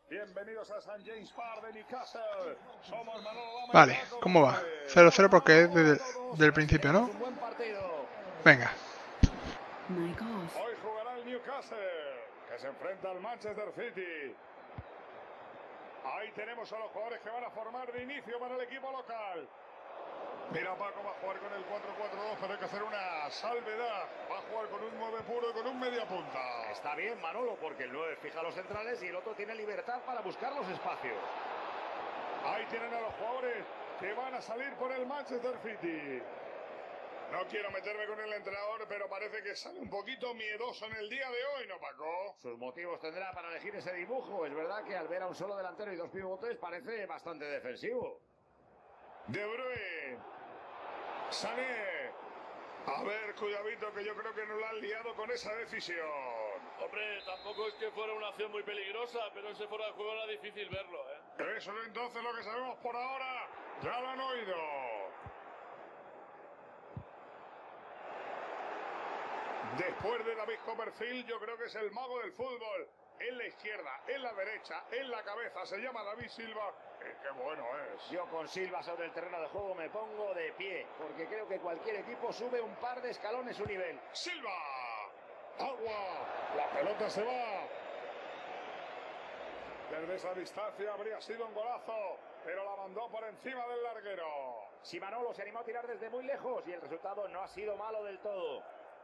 Bienvenidos a Saint James Park de Newcastle. Somos Manolo Lama. Vale, ¿cómo va? cero cero porque es desde del principio, ¿no? Venga. Hoy jugará el Newcastle, que se enfrenta al Manchester City. Ahí tenemos a los jugadores que van a formar de inicio para el equipo local. Mira, Paco va a jugar con el cuatro cuatro dos, pero hay que hacer una salvedad. Va a jugar con un nueve puro y con un media punta. Está bien, Manolo, porque el nueve fija los centrales y el otro tiene libertad para buscar los espacios. Ahí tienen a los jugadores que van a salir por el Manchester City. No quiero meterme con el entrenador, pero parece que sale un poquito miedoso en el día de hoy, ¿no, Paco? Sus motivos tendrá para elegir ese dibujo. Es verdad que al ver a un solo delantero y dos pivotes parece bastante defensivo. De Bruyne. Sané. A ver, cuidadito, que yo creo que nos la han liado con esa decisión. Hombre, tampoco es que fuera una acción muy peligrosa, pero ese fuera de juego era difícil verlo, ¿eh? Eso es entonces lo que sabemos por ahora. Ya lo han oído. Después de David Copperfield, yo creo que es el mago del fútbol. En la izquierda, en la derecha, en la cabeza, se llama David Silva. Eh, ¡Qué bueno es! Yo con Silva sobre el terreno de juego me pongo de pie, porque creo que cualquier equipo sube un par de escalones su nivel. ¡Silva! ¡Agua! La pelota se va. Desde esa distancia habría sido un golazo, pero la mandó por encima del larguero. Si Manolo se animó a tirar desde muy lejos y el resultado no ha sido malo del todo.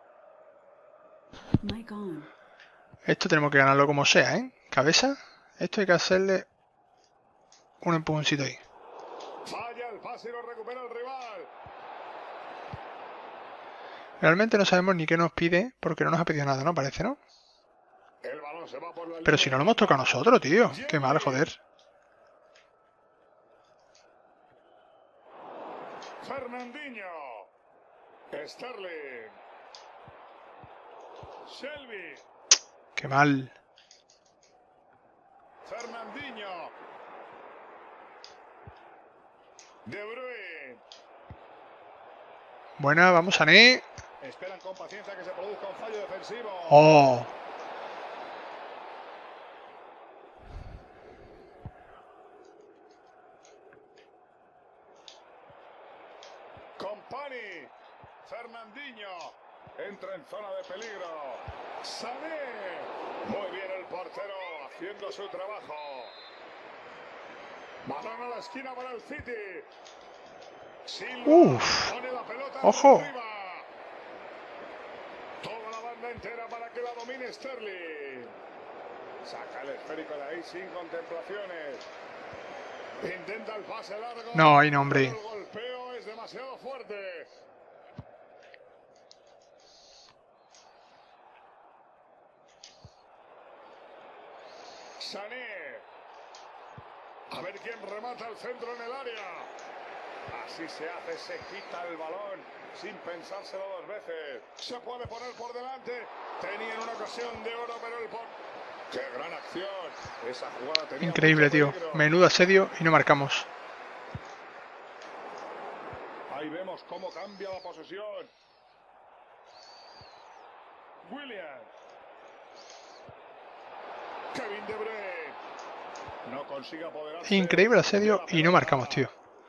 Esto tenemos que ganarlo como sea, ¿eh? Cabeza. Esto hay que hacerle un empujoncito ahí. Falla el pase y lo recupera el rival. Realmente no sabemos ni qué nos pide, porque no nos ha pedido nada, ¿no? Parece, ¿no? El balón se va por la Pero si no lo hemos tocado nosotros, tío. Qué mal, joder. Fernandinho. Sterling. Shelby. Qué mal. Fernandinho. De Bruyne. Buena, vamos, Sané. Esperan con paciencia que se produzca un fallo defensivo. Oh. Company. Fernandinho. Entra en zona de peligro. Sané. Muy bien el portero haciendo su trabajo. Balón a la esquina para el City. Silva Uf. pone la pelota Ojo. arriba. Toda la banda entera para que la domine Sterling. Saca el esférico de ahí sin contemplaciones. Intenta el pase largo. No, ahí no, hombre. El golpeo es demasiado fuerte. Sané. A ver quién remata el centro en el área. Así se hace, se quita el balón sin pensárselo dos veces. Se puede poner por delante. Tenían una ocasión de oro, pero el por... ¡Qué gran acción! Esa jugada tenía Increíble, tío. Menudo asedio y no marcamos. Ahí vemos cómo cambia la posesión. William. Kevin De Bruyne. No consigue apoderarse. Increíble asedio y no marcamos, tío.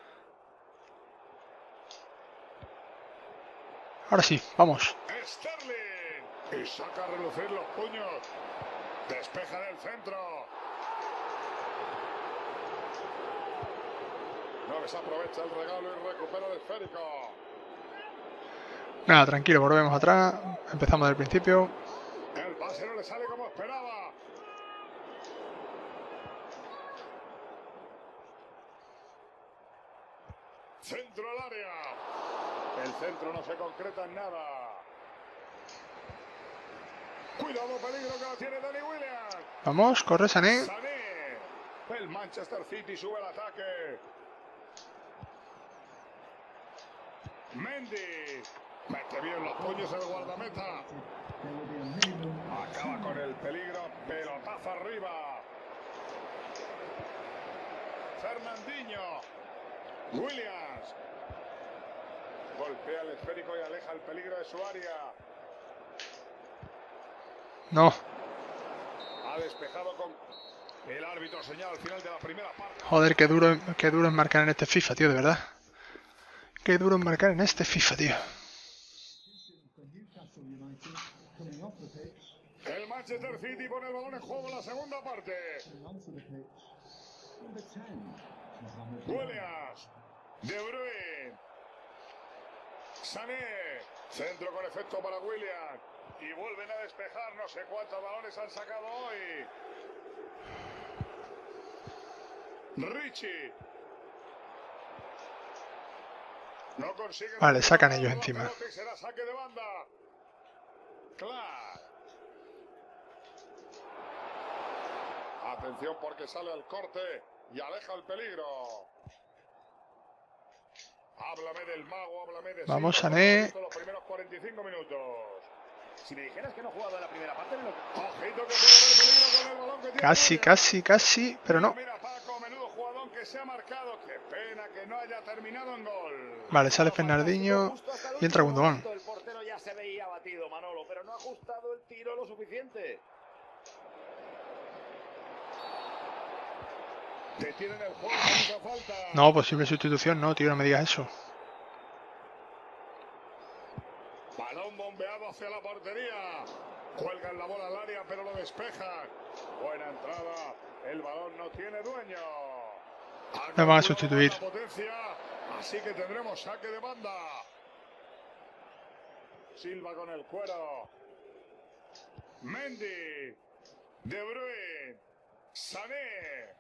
Ahora sí, vamos. Sterling. Y saca a relucir los puños. Despeja del centro. No desaprovecha el regalo y recupera el esférico. Nada, tranquilo, volvemos atrás. Empezamos del principio. El pase no le sale como esperaba. Centro al área. El centro no se concreta en nada. Cuidado, peligro que lo tiene Danny Williams. Vamos, corre, Sané. Sané. El Manchester City sube al ataque. Mendy. Mete bien los puños el guardameta. Acaba con el peligro. Pelotazo arriba. Fernandinho. Williams. Golpea el esférico y aleja el peligro de su área. No. Ha despejado con... El árbitro señala al final de la primera parte. Joder, qué duro, qué duro es marcar en este FIFA, tío, de verdad. Qué duro es marcar en este FIFA, tío. El Manchester City pone el balón en juego en la segunda parte. Williams, De Bruyne, Sané, centro con efecto para Williams. Y vuelven a despejar, no sé cuántos balones han sacado hoy. Richie. No consiguen. Vale, sacan ellos encima. Será saque de banda. Clark. Atención porque sale el corte y aleja el peligro. Háblame del mago, háblame de... Vamos, Sané. Los primeros cuarenta y cinco minutos. Si me dijeras que no he jugado en la primera parte, me lo... Ojito que puede haber peligro con el balón que tiene. Casi, casi, casi, pero no. Mira, Paco, menudo jugador que se ha marcado. Qué pena que no haya terminado en gol. Vale, sale Fernandinho y entra Gundogan. El portero ya se veía abatido, Manolo, pero no ha ajustado el tiro lo suficiente. Detienen el juego, no hizo falta. No, posible sustitución, no, tío, no me digas eso. Balón bombeado hacia la portería. Cuelgan la bola al área, pero lo despejan. Buena entrada. El balón no tiene dueño. Me van a sustituir. Potencia, así que tendremos saque de banda. Silva con el cuero. Mendy. De Bruyne. Sané.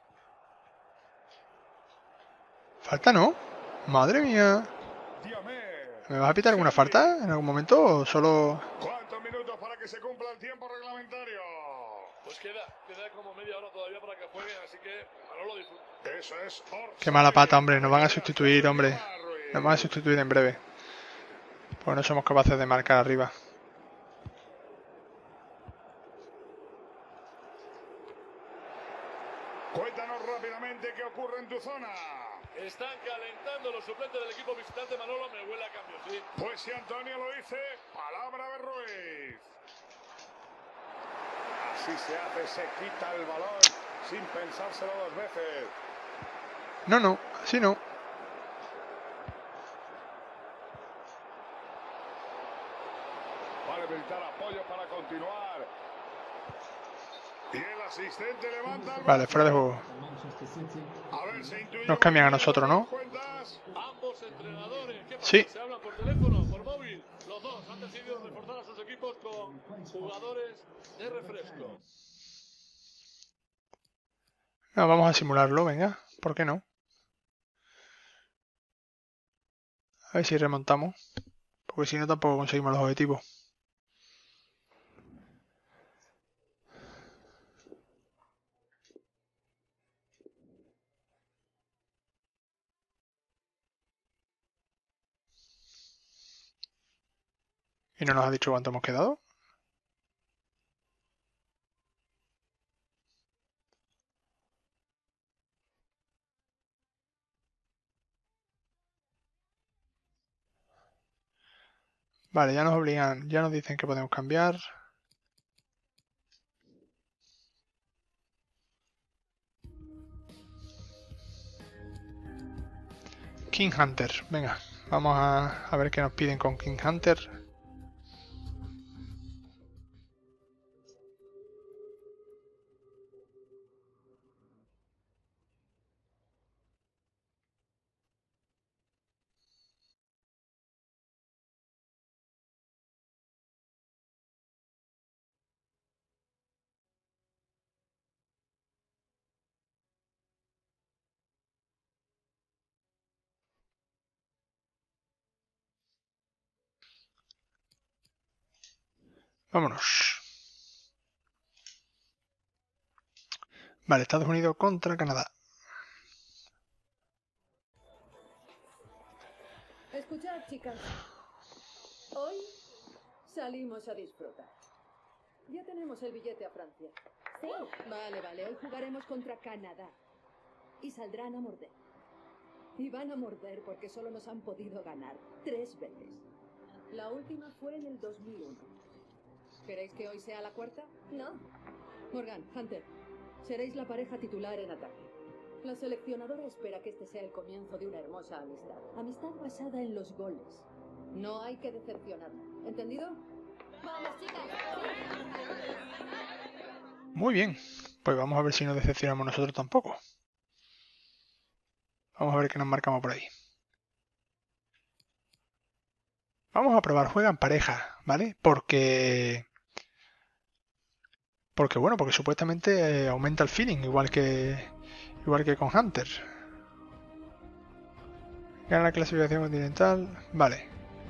¿Falta no? Madre mía. ¿Me vas a pitar alguna falta en algún momento o solo...? ¿Cuántos minutos para que se cumpla el tiempo reglamentario? Pues queda, queda como media hora todavía para que jueguen, así que Manolo disfruta. Eso es Orsa. Qué mala pata, hombre. Nos van a sustituir, hombre. Nos van a sustituir en breve. Pues no somos capaces de marcar arriba. Cuéntanos rápidamente qué ocurre en tu zona. Están calentando los suplentes del equipo visitante. Manolo, me huele a cambio, sí. Pues si Antonio lo dice, palabra de Ruiz. Así se hace, se quita el balón sin pensárselo dos veces. No, no, así no. Vale, necesitar apoyo para continuar. Y el asistente levanta el Vale, fuera de juego. A ver, se intuye. Nos cambian a nosotros, ¿no? Ambos entrenadores, ¿qué pasa? Sí. Se hablan por teléfono, por móvil. Los dos han decidido reforzar a sus equipos con jugadores de refresco. No, vamos a simularlo, venga. ¿Por qué no? A ver si remontamos. Porque si no tampoco conseguimos los objetivos. ¿Y no nos ha dicho cuánto hemos quedado? Vale, ya nos obligan, ya nos dicen que podemos cambiar. King Hunter, venga, vamos a, a ver qué nos piden con King Hunter. Vámonos. Vale, Estados Unidos contra Canadá. Escuchad, chicas. Hoy salimos a disfrutar. Ya tenemos el billete a Francia. Sí. Vale, vale. Hoy jugaremos contra Canadá. Y saldrán a morder. Y van a morder porque solo nos han podido ganar tres veces. La última fue en el dos mil uno. ¿Queréis que hoy sea la cuarta? No. Morgan, Hunter, Seréis la pareja titular en ataque. La seleccionadora espera que este sea el comienzo de una hermosa amistad. Amistad basada en los goles. No hay que decepcionarla. ¿Entendido? ¡Vamos, chicas! Muy bien. Pues vamos a ver si nos decepcionamos nosotros tampoco. Vamos a ver qué nos marcamos por ahí. Vamos a probar, juega en pareja, ¿vale? Porque... Porque bueno, porque supuestamente eh, aumenta el feeling, igual que igual que con Hunter. Gana la clasificación continental, vale.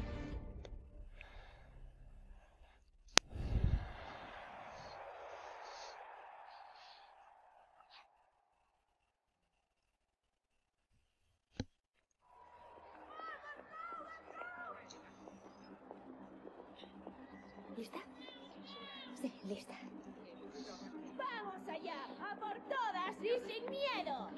¿Lista? Sí, lista. ¡Vamos allá! ¡A por todas y sin miedo!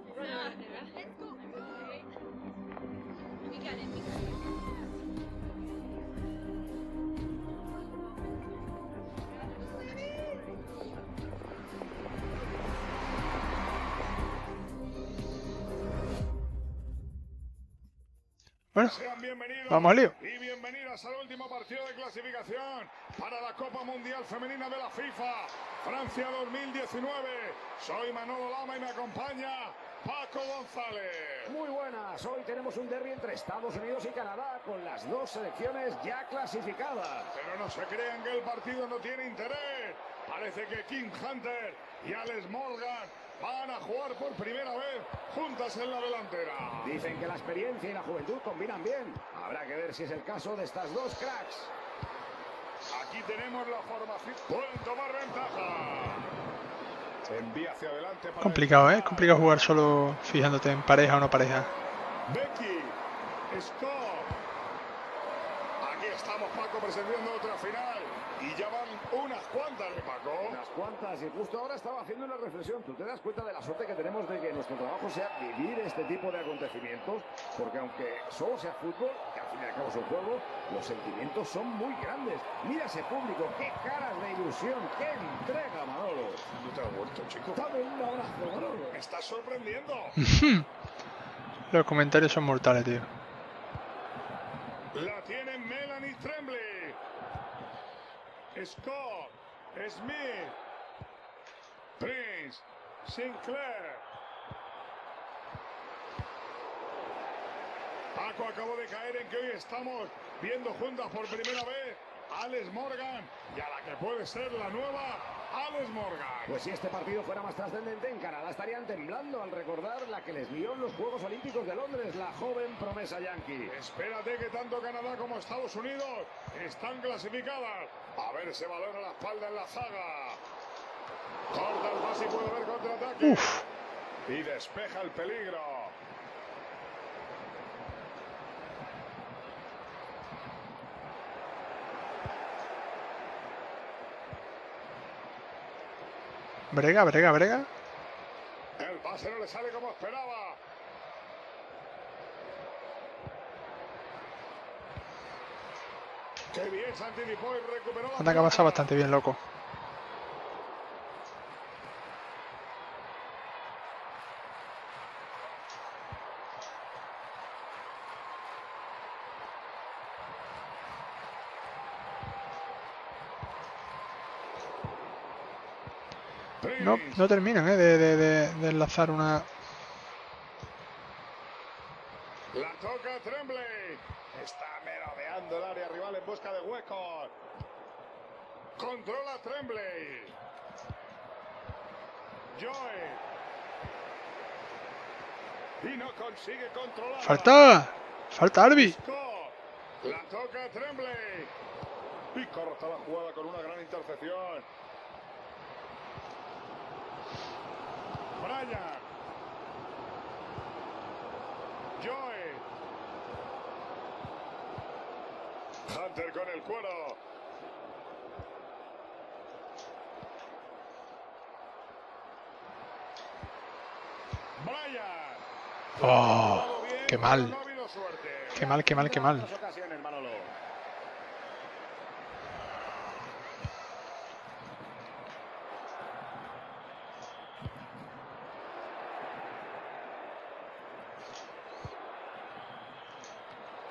Bueno, Sean bienvenidos vamos al lío. y bienvenidas al último partido de clasificación para la Copa Mundial Femenina de la FIFA, Francia dos mil diecinueve. Soy Manolo Lama y me acompaña Paco González. Muy buenas, hoy tenemos un derbi entre Estados Unidos y Canadá con las dos selecciones ya clasificadas. Pero no se crean que el partido no tiene interés. Parece que Kim Hunter y Alex Morgan van a jugar por primera vez juntas en la delantera. Dicen que la experiencia y la juventud combinan bien. Habrá que ver si es el caso de estas dos cracks. Aquí tenemos la formación. Pueden tomar ventaja. Se envía hacia adelante para Complicado, ¿eh? Complicado jugar solo fijándote en pareja o no pareja. Becky, Scott. Aquí estamos, Paco, presenciando otra final. Y ya van unas cuantas de Paco. Unas cuantas, y justo ahora estaba haciendo una reflexión. ¿Tú te das cuenta de la suerte que tenemos de que nuestro trabajo sea vivir este tipo de acontecimientos? Porque aunque solo sea fútbol, que al fin y al cabo es un juego, los sentimientos son muy grandes. Mira ese público, qué caras de ilusión, qué entrega, Manolo. No te has vuelto, chico. Dame un abrazo, Manolo. Me estás sorprendiendo. Los comentarios son mortales, tío. La tiene Melanie Tremblay. Scott, Smith, Prince, Sinclair. Paco acabó de caer en que hoy estamos viendo juntas por primera vez a Alex Morgan y a la que puede ser la nueva Alex Morgan. Pues si este partido fuera más trascendente, en Canadá estarían temblando al recordar la que les lió en los Juegos Olímpicos de Londres, la joven promesa yankee. Espérate que tanto Canadá como Estados Unidos están clasificadas. A ver ese balón a la espalda en la zaga. Corta el pase y puede haber contraataque. Uf. Y despeja el peligro. Brega, brega, brega. El pase no le sale como esperaba. Qué bien se anticipó y recuperó la Anda que ha pasado bastante bien, loco. No, no terminan ¿eh? de, de, de, de enlazar una... La toca Tremblay. Está merodeando el área rival en busca de huecos. Controla Tremblay. Joy. Y no consigue controlar. ¡Falta! ¡Falta Arby! La toca Tremblay. Y corta la jugada con una gran intercepción. Brian. Joy. Hunter con el cuero. Brian. ¡Oh! ¡Qué mal! ¡Qué mal, qué mal, qué mal!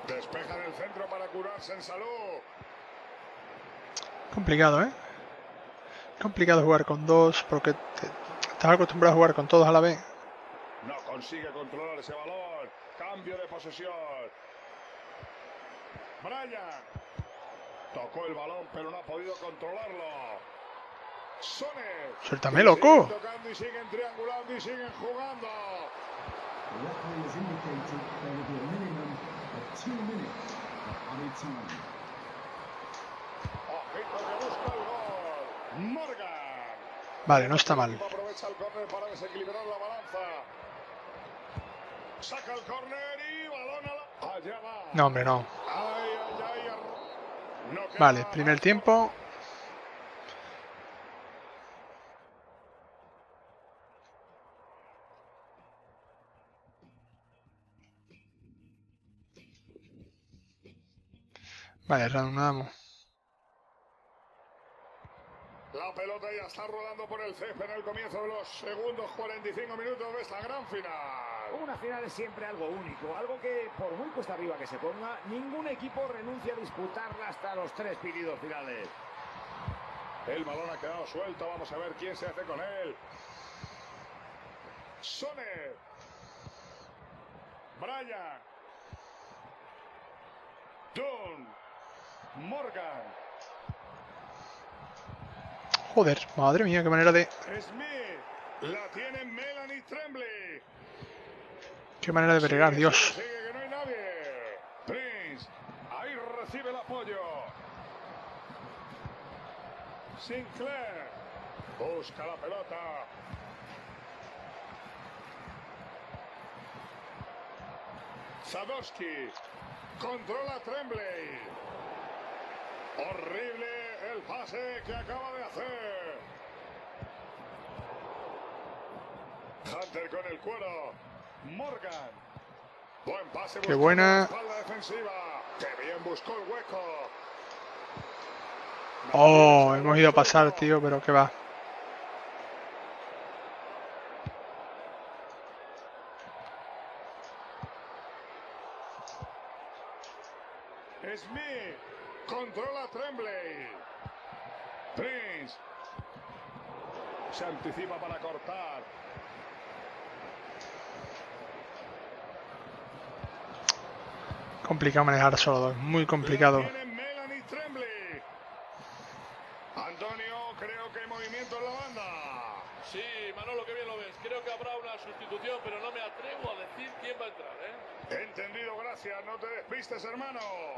Despeja del centro para curarse en salud. Complicado, ¿eh? Complicado jugar con dos porque te, estás acostumbrado a jugar con todos a la vez. No consigue controlar ese balón. Cambio de posesión. Brian. Tocó el balón, pero no ha podido controlarlo. Sone. Suéltame, loco. Siguen tocando y siguen triangulando y siguen jugando. Ojito que busca el gol. Morgan. Vale, no está mal. Aprovecha el córner para desequilibrar la balanza. Saca el córner y balón a la... Allá va. No, hombre, no. Ay, ay, ay. No queda Vale, primer tiempo. Vale, reanudamos. La pelota ya está rodando por el césped en el comienzo de los segundos cuarenta y cinco minutos de esta gran final. Una final es siempre algo único, algo que por muy cuesta arriba que se ponga, ningún equipo renuncia a disputarla hasta los tres pitidos finales. El balón ha quedado suelto, vamos a ver quién se hace con él. Sone. Brian. Dunn. Morgan. Joder, madre mía, qué manera de... Smith. La tiene Melanie Tremblay. Qué manera de bregar, Dios. Sigue que no hay nadie. Prince. Ahí recibe el apoyo. Sinclair. Busca la pelota. Sadowski. Controla Tremblay. Horrible el pase que acaba de hacer. Hunter con el cuero. Morgan. Buen pase. Qué buena. Espalda defensiva. Qué bien buscó el hueco. Oh, hemos ido a pasar, tío, pero qué va. Smith. Controla Tremblay. Prince. Se anticipa para cortar. Complicado manejar solo dos, muy complicado. Melanie Tremblay. Antonio, creo que hay movimiento en la banda. Sí, Manolo, que bien lo ves. Creo que habrá una sustitución, pero no me atrevo a decir quién va a entrar, ¿eh? Entendido, gracias. No te despistes, hermano.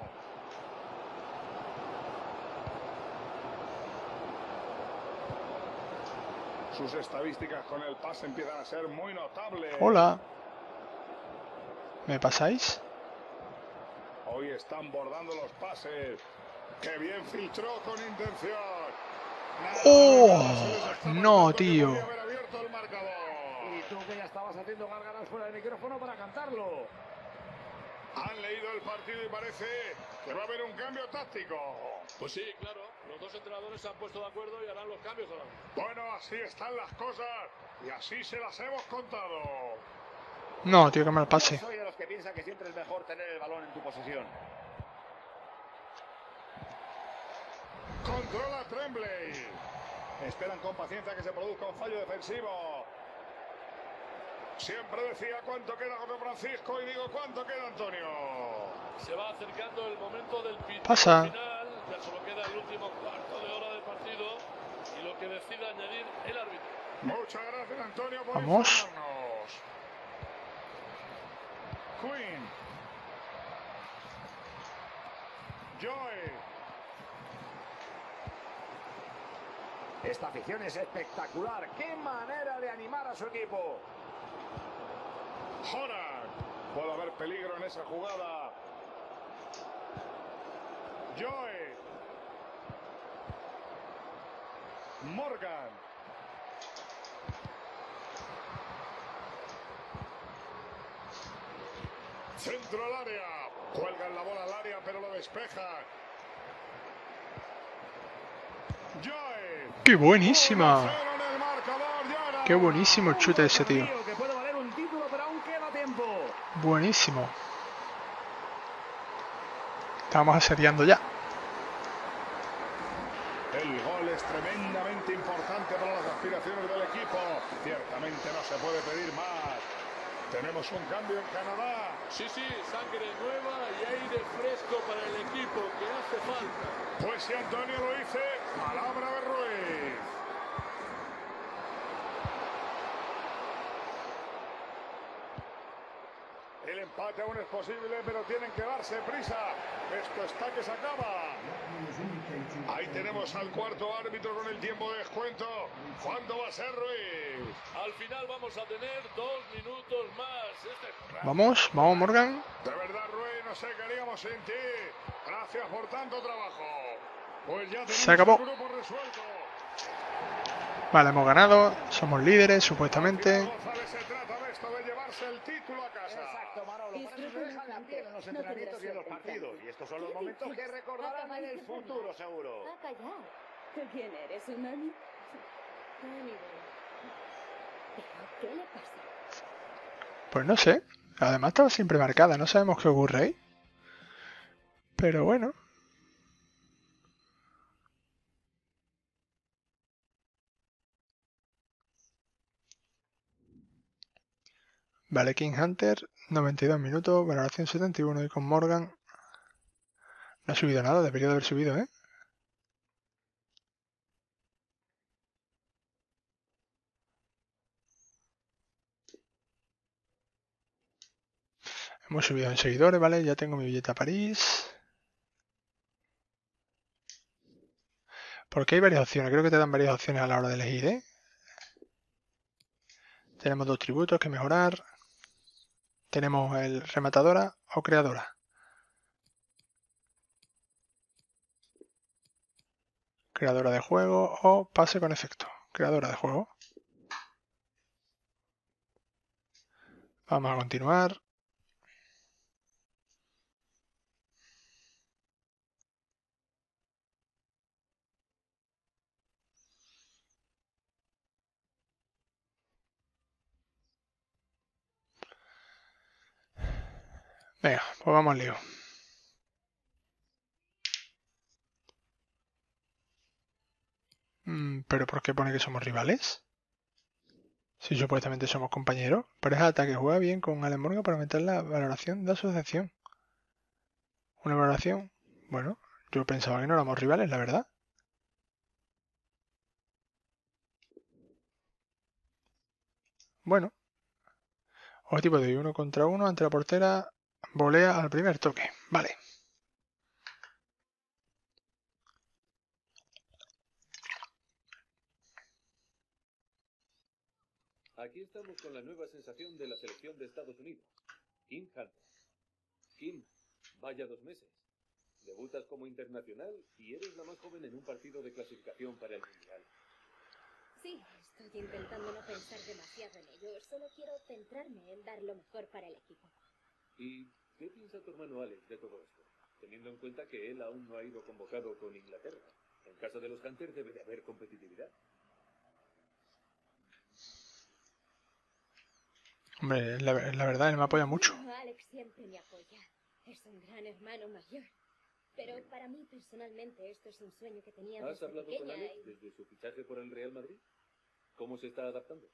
Sus estadísticas con el pase empiezan a ser muy notables. Hola. ¿Me pasáis? Hoy están bordando los pases. ¡Qué bien filtró con intención! ¡Oh! No, tío. Y tú que ya estabas haciendo gárgaras fuera del micrófono para cantarlo. Han leído el partido y parece que va a haber un cambio táctico. Pues sí, claro. Los dos entrenadores se han puesto de acuerdo y harán los cambios ahora. Bueno, así están las cosas y así se las hemos contado. No, tío, que mal pase. Soy de los que piensan que siempre es mejor tener el balón en tu posesión. Controla Tremblay. Esperan con paciencia que se produzca un fallo defensivo. Siempre decía cuánto queda José Francisco y digo cuánto queda Antonio. Se va acercando el momento del pitido Pasa. final. Ya solo queda el último cuarto de hora del partido y lo que decida añadir el árbitro. Muchas gracias, Antonio, por Vamos. informarnos. Queen. Joy. Esta afición es espectacular. ¡Qué manera de animar a su equipo! Horak. Puede haber peligro en esa jugada. Joy. Morgan. Centro al área. Cuelgan la bola al área, pero lo despeja. Joy. ¡Qué buenísima! ¡Qué buenísimo el chute de ese tío! Que puede valer un título, pero aún queda tiempo. Buenísimo. Estamos asediando ya. El gol es tremendamente importante para las aspiraciones del equipo. Ciertamente no se puede pedir más. Tenemos un cambio en Canadá. Sí, sí, sangre nueva y aire fresco para el equipo que hace falta. Pues si Antonio lo dice, palabra de Ruiz. El empate aún es posible, pero tienen que darse prisa. Esto está que se acaba. Ahí tenemos al cuarto árbitro con el tiempo de descuento. ¿Cuándo va a ser, Ruiz? Al final vamos a tener dos minutos más. Este... Vamos, vamos, Morgan. De verdad, Ruiz, no sé qué haríamos sin ti. Gracias por tanto trabajo. Pues ya tenemos Se acabó. el grupo resuelto. Vale, hemos ganado. Somos líderes, supuestamente. González, se trata de esto, de llevarse el título a casa. Exacto, Manolo. Para eso se dejan la piel en los entrenamientos y en los partidos. Y estos son los momentos que recordarán en el futuro, seguro. A callar. ¿Tú quién eres, un nani? Anyway. ¿Pero qué le pasa? Pues no sé. Además estaba siempre marcada. No sabemos qué ocurre ahí. Pero bueno. Vale, King Hunter, noventa y dos minutos, valoración setenta y uno, y con Morgan no ha subido nada, debería de haber subido, ¿eh? Hemos subido en seguidores, ¿vale? Ya tengo mi billete a París. Porque hay varias opciones, creo que te dan varias opciones a la hora de elegir, ¿eh? Tenemos dos tributos que mejorar. Tenemos el rematadora o creadora. Creadora de juego o pase con efecto. Creadora de juego. Vamos a continuar. Venga, pues vamos al lío. Mm, ¿Pero por qué pone que somos rivales? Si supuestamente somos compañeros. Pareja de ataque juega bien con Allen Morgan para aumentar la valoración de asociación. ¿Una valoración? Bueno, yo pensaba que no éramos rivales, la verdad. Bueno. Objetivo de uno contra uno ante la portera. Volea al primer toque. Vale. Aquí estamos con la nueva sensación de la selección de Estados Unidos, Kim Hunter. Kim, vaya dos meses. Debutas como internacional y eres la más joven en un partido de clasificación para el Mundial. Sí, estoy intentando no pensar demasiado en ello. Solo quiero centrarme en dar lo mejor para el equipo. ¿Y qué piensa tu hermano Alex de todo esto? Teniendo en cuenta que él aún no ha ido convocado con Inglaterra. En caso de los Hunter debe de haber competitividad. Hombre, la, la verdad, él me apoya mucho. Alex siempre me apoya. Es un gran hermano mayor. Pero para mí, personalmente, esto es un sueño que tenía ¿Has desde hablado pequeña con Alex y... desde su fichaje por el Real Madrid? ¿Cómo se está adaptando?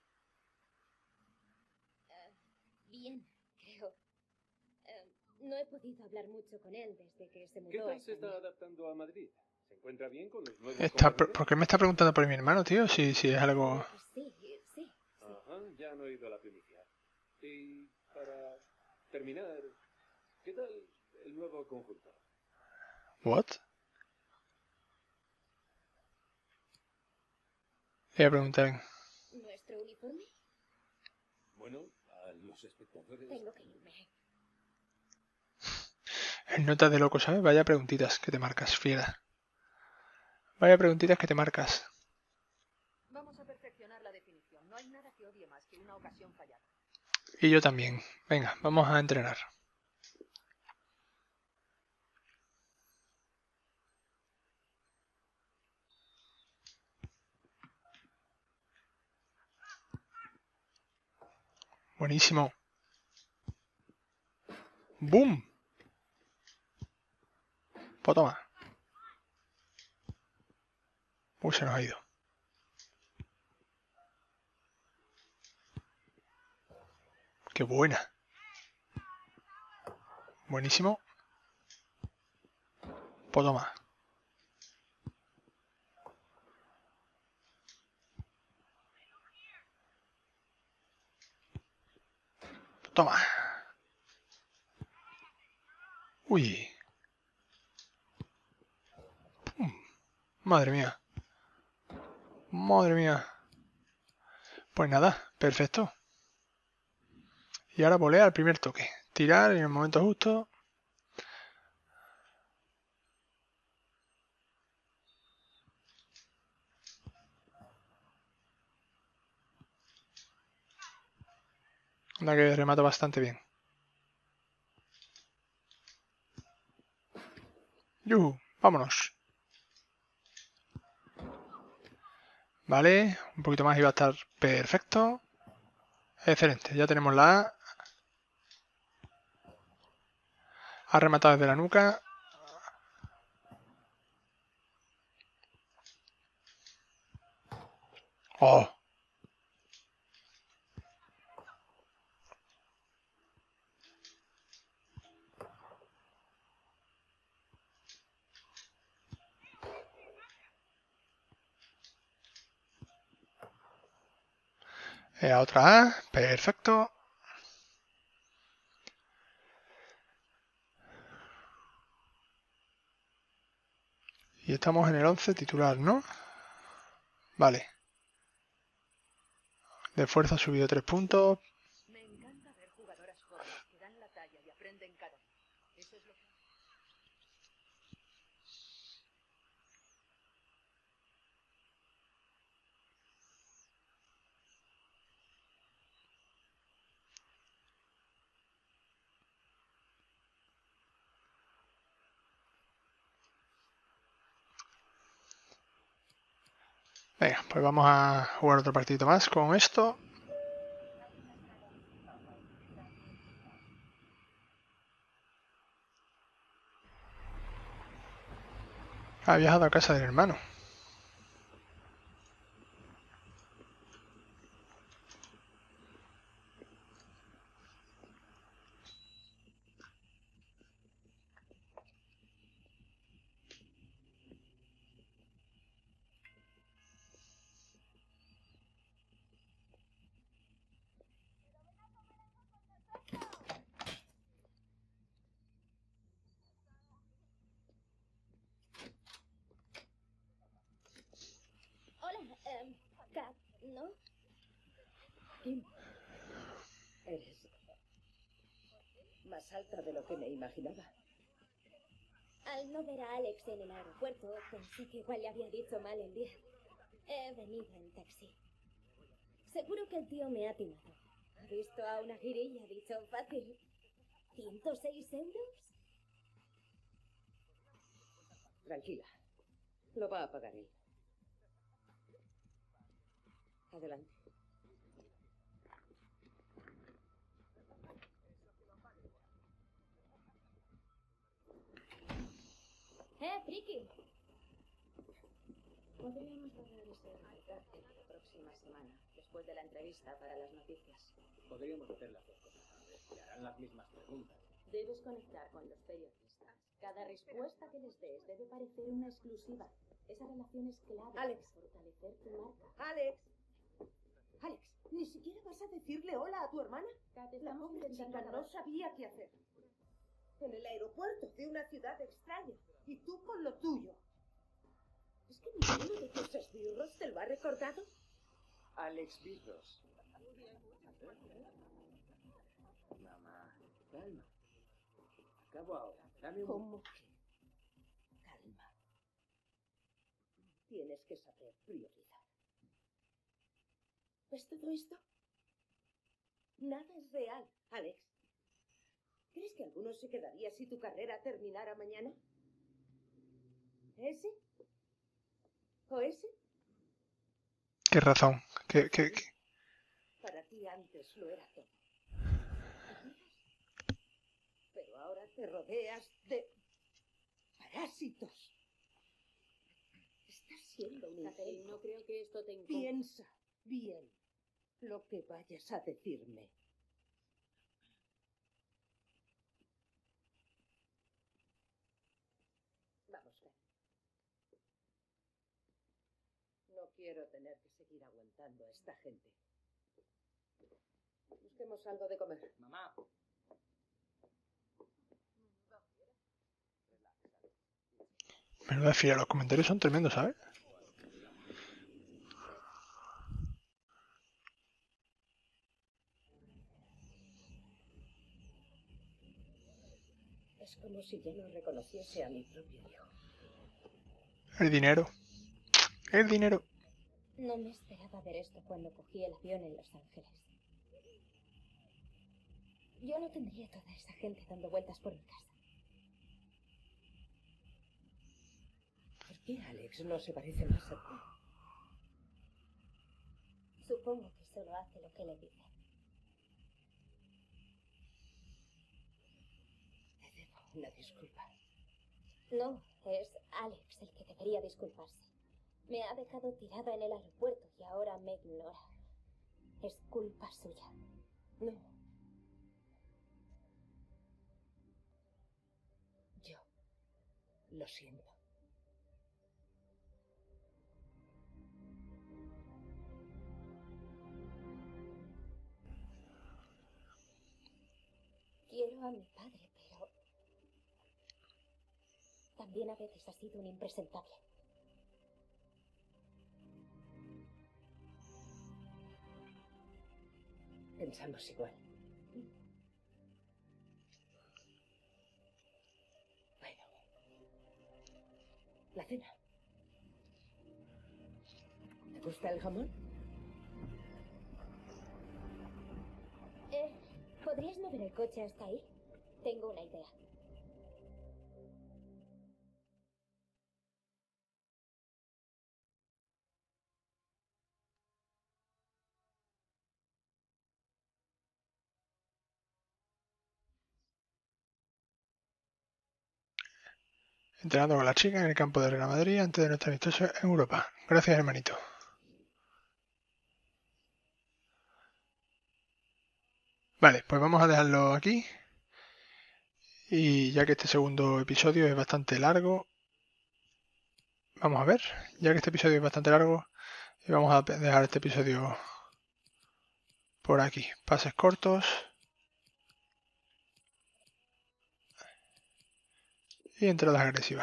Uh, bien, creo. Uh, no he podido hablar mucho con él desde que se mudó ¿Qué a tal se España. está adaptando a Madrid? ¿Se encuentra bien con los nuevos Está, compañeros? ¿Por qué me está preguntando por mi hermano, tío? Si, si es algo... Sí, sí. Ajá, ya no he ido a la primicia. Y para terminar, ¿qué tal el nuevo conjunto? ¿What? Le voy a preguntar. ¿Nuestro uniforme? Bueno, a los espectadores... Tengo que irme. En notas de loco, ¿sabes? Vaya preguntitas que te marcas, fiera. Vaya preguntitas que te marcas. Vamos a perfeccionar la definición. No hay nada que odie más que una ocasión fallada. Y yo también. Venga, vamos a entrenar. Buenísimo. ¡Boom! Pues toma. Uy, se nos ha ido. Qué buena. Buenísimo. Pues toma. Toma. Uy. Madre mía. Madre mía. Pues nada, perfecto. Y ahora volea al primer toque. Tirar en el momento justo. La que remata bastante bien. ¡Yuhu! Vámonos. Vale, un poquito más y va a estar perfecto. Excelente, ya tenemos la A. Ha rematado desde la nuca. ¡Oh! Eh, otra A, perfecto. Y estamos en el once titular, ¿no? Vale. De fuerza ha subido tres puntos. Me encanta ver jugadoras jóvenes que dan la talla y aprenden cada día. Eso es lo que... Venga, pues vamos a jugar otro partidito más con esto. Ha viajado a casa del hermano. Hola, eh, Kat, ¿no? Kim, eres más alta de lo que me imaginaba. Al no ver a Alex en el aeropuerto, pensé que igual le había dicho mal el día. He venido en taxi. Seguro que el tío me ha timado. Ha visto a una guiri y ha dicho fácil. ¿ciento seis euros? Tranquila, lo va a pagar él. Adelante. ¡Eh, friki! Podríamos pagar ese reportaje la próxima semana, después de la entrevista para las noticias. Podríamos hacer las dos cosas a la vez. Te harán las mismas preguntas. Debes conectar con los periodistas. Cada respuesta que les des debe parecer una exclusiva. Esa relación es clave Alex. para fortalecer tu marca. Alex. Alex, ¿ni siquiera vas a decirle hola a tu hermana? Kat, La estamos pobre intentando chica no hablar. sabía qué hacer. En el aeropuerto de una ciudad extraña. Y tú con lo tuyo. ¿Es que ninguno de tus esbirros te lo ha recordado? Alex Birros. Mamá, calma. Acabo ahora. Dame un... ¿Cómo que? Calma. Tienes que saber priorizar. ¿Ves todo esto? Nada es real, Alex. ¿Crees que alguno se quedaría si tu carrera terminara mañana? ¿Ese? ¿O ese? Qué razón. Qué, qué, qué. Para ti antes lo era todo. Pero ahora te rodeas de parásitos. parásitos. Estás siendo un Catherine, ingenuo. no creo que esto te incomode. Piensa bien lo que vayas a decirme. Vamos, Karen. No quiero tener que seguir aguantando a esta gente. Busquemos algo de comer. Mamá. Menuda fiera, los comentarios son tremendos, ¿sabes? Es como si ya no reconociese a mi propio hijo. El dinero. El dinero. No me esperaba ver esto cuando cogí el avión en Los Ángeles. Yo no tendría toda esa gente dando vueltas por mi casa. ¿Por qué Alex no se parece más a ti? Supongo que solo hace lo que le dice. Te debo una disculpa. No, es Alex el que debería disculparse. Me ha dejado tirada en el aeropuerto y ahora me ignora. Es culpa suya. No. Yo lo siento. Quiero a mi padre, pero también a veces ha sido un impresentable. Pensamos igual. Bueno. La cena. ¿Te gusta el jamón? Eh, ¿podrías mover el coche hasta ahí? Tengo una idea. Entrenando con la chica en el campo del Real Madrid antes de nuestro amistoso en Europa. Gracias, hermanito. Vale, pues vamos a dejarlo aquí. Y ya que este segundo episodio es bastante largo, vamos a ver, ya que este episodio es bastante largo, y vamos a dejar este episodio por aquí. Pases cortos. Y entradas agresivas.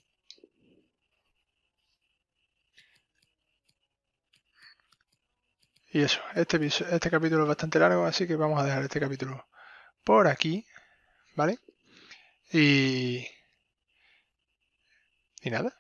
Y eso, este, este capítulo es bastante largo, así que vamos a dejar este capítulo por aquí, ¿vale? Y, y nada,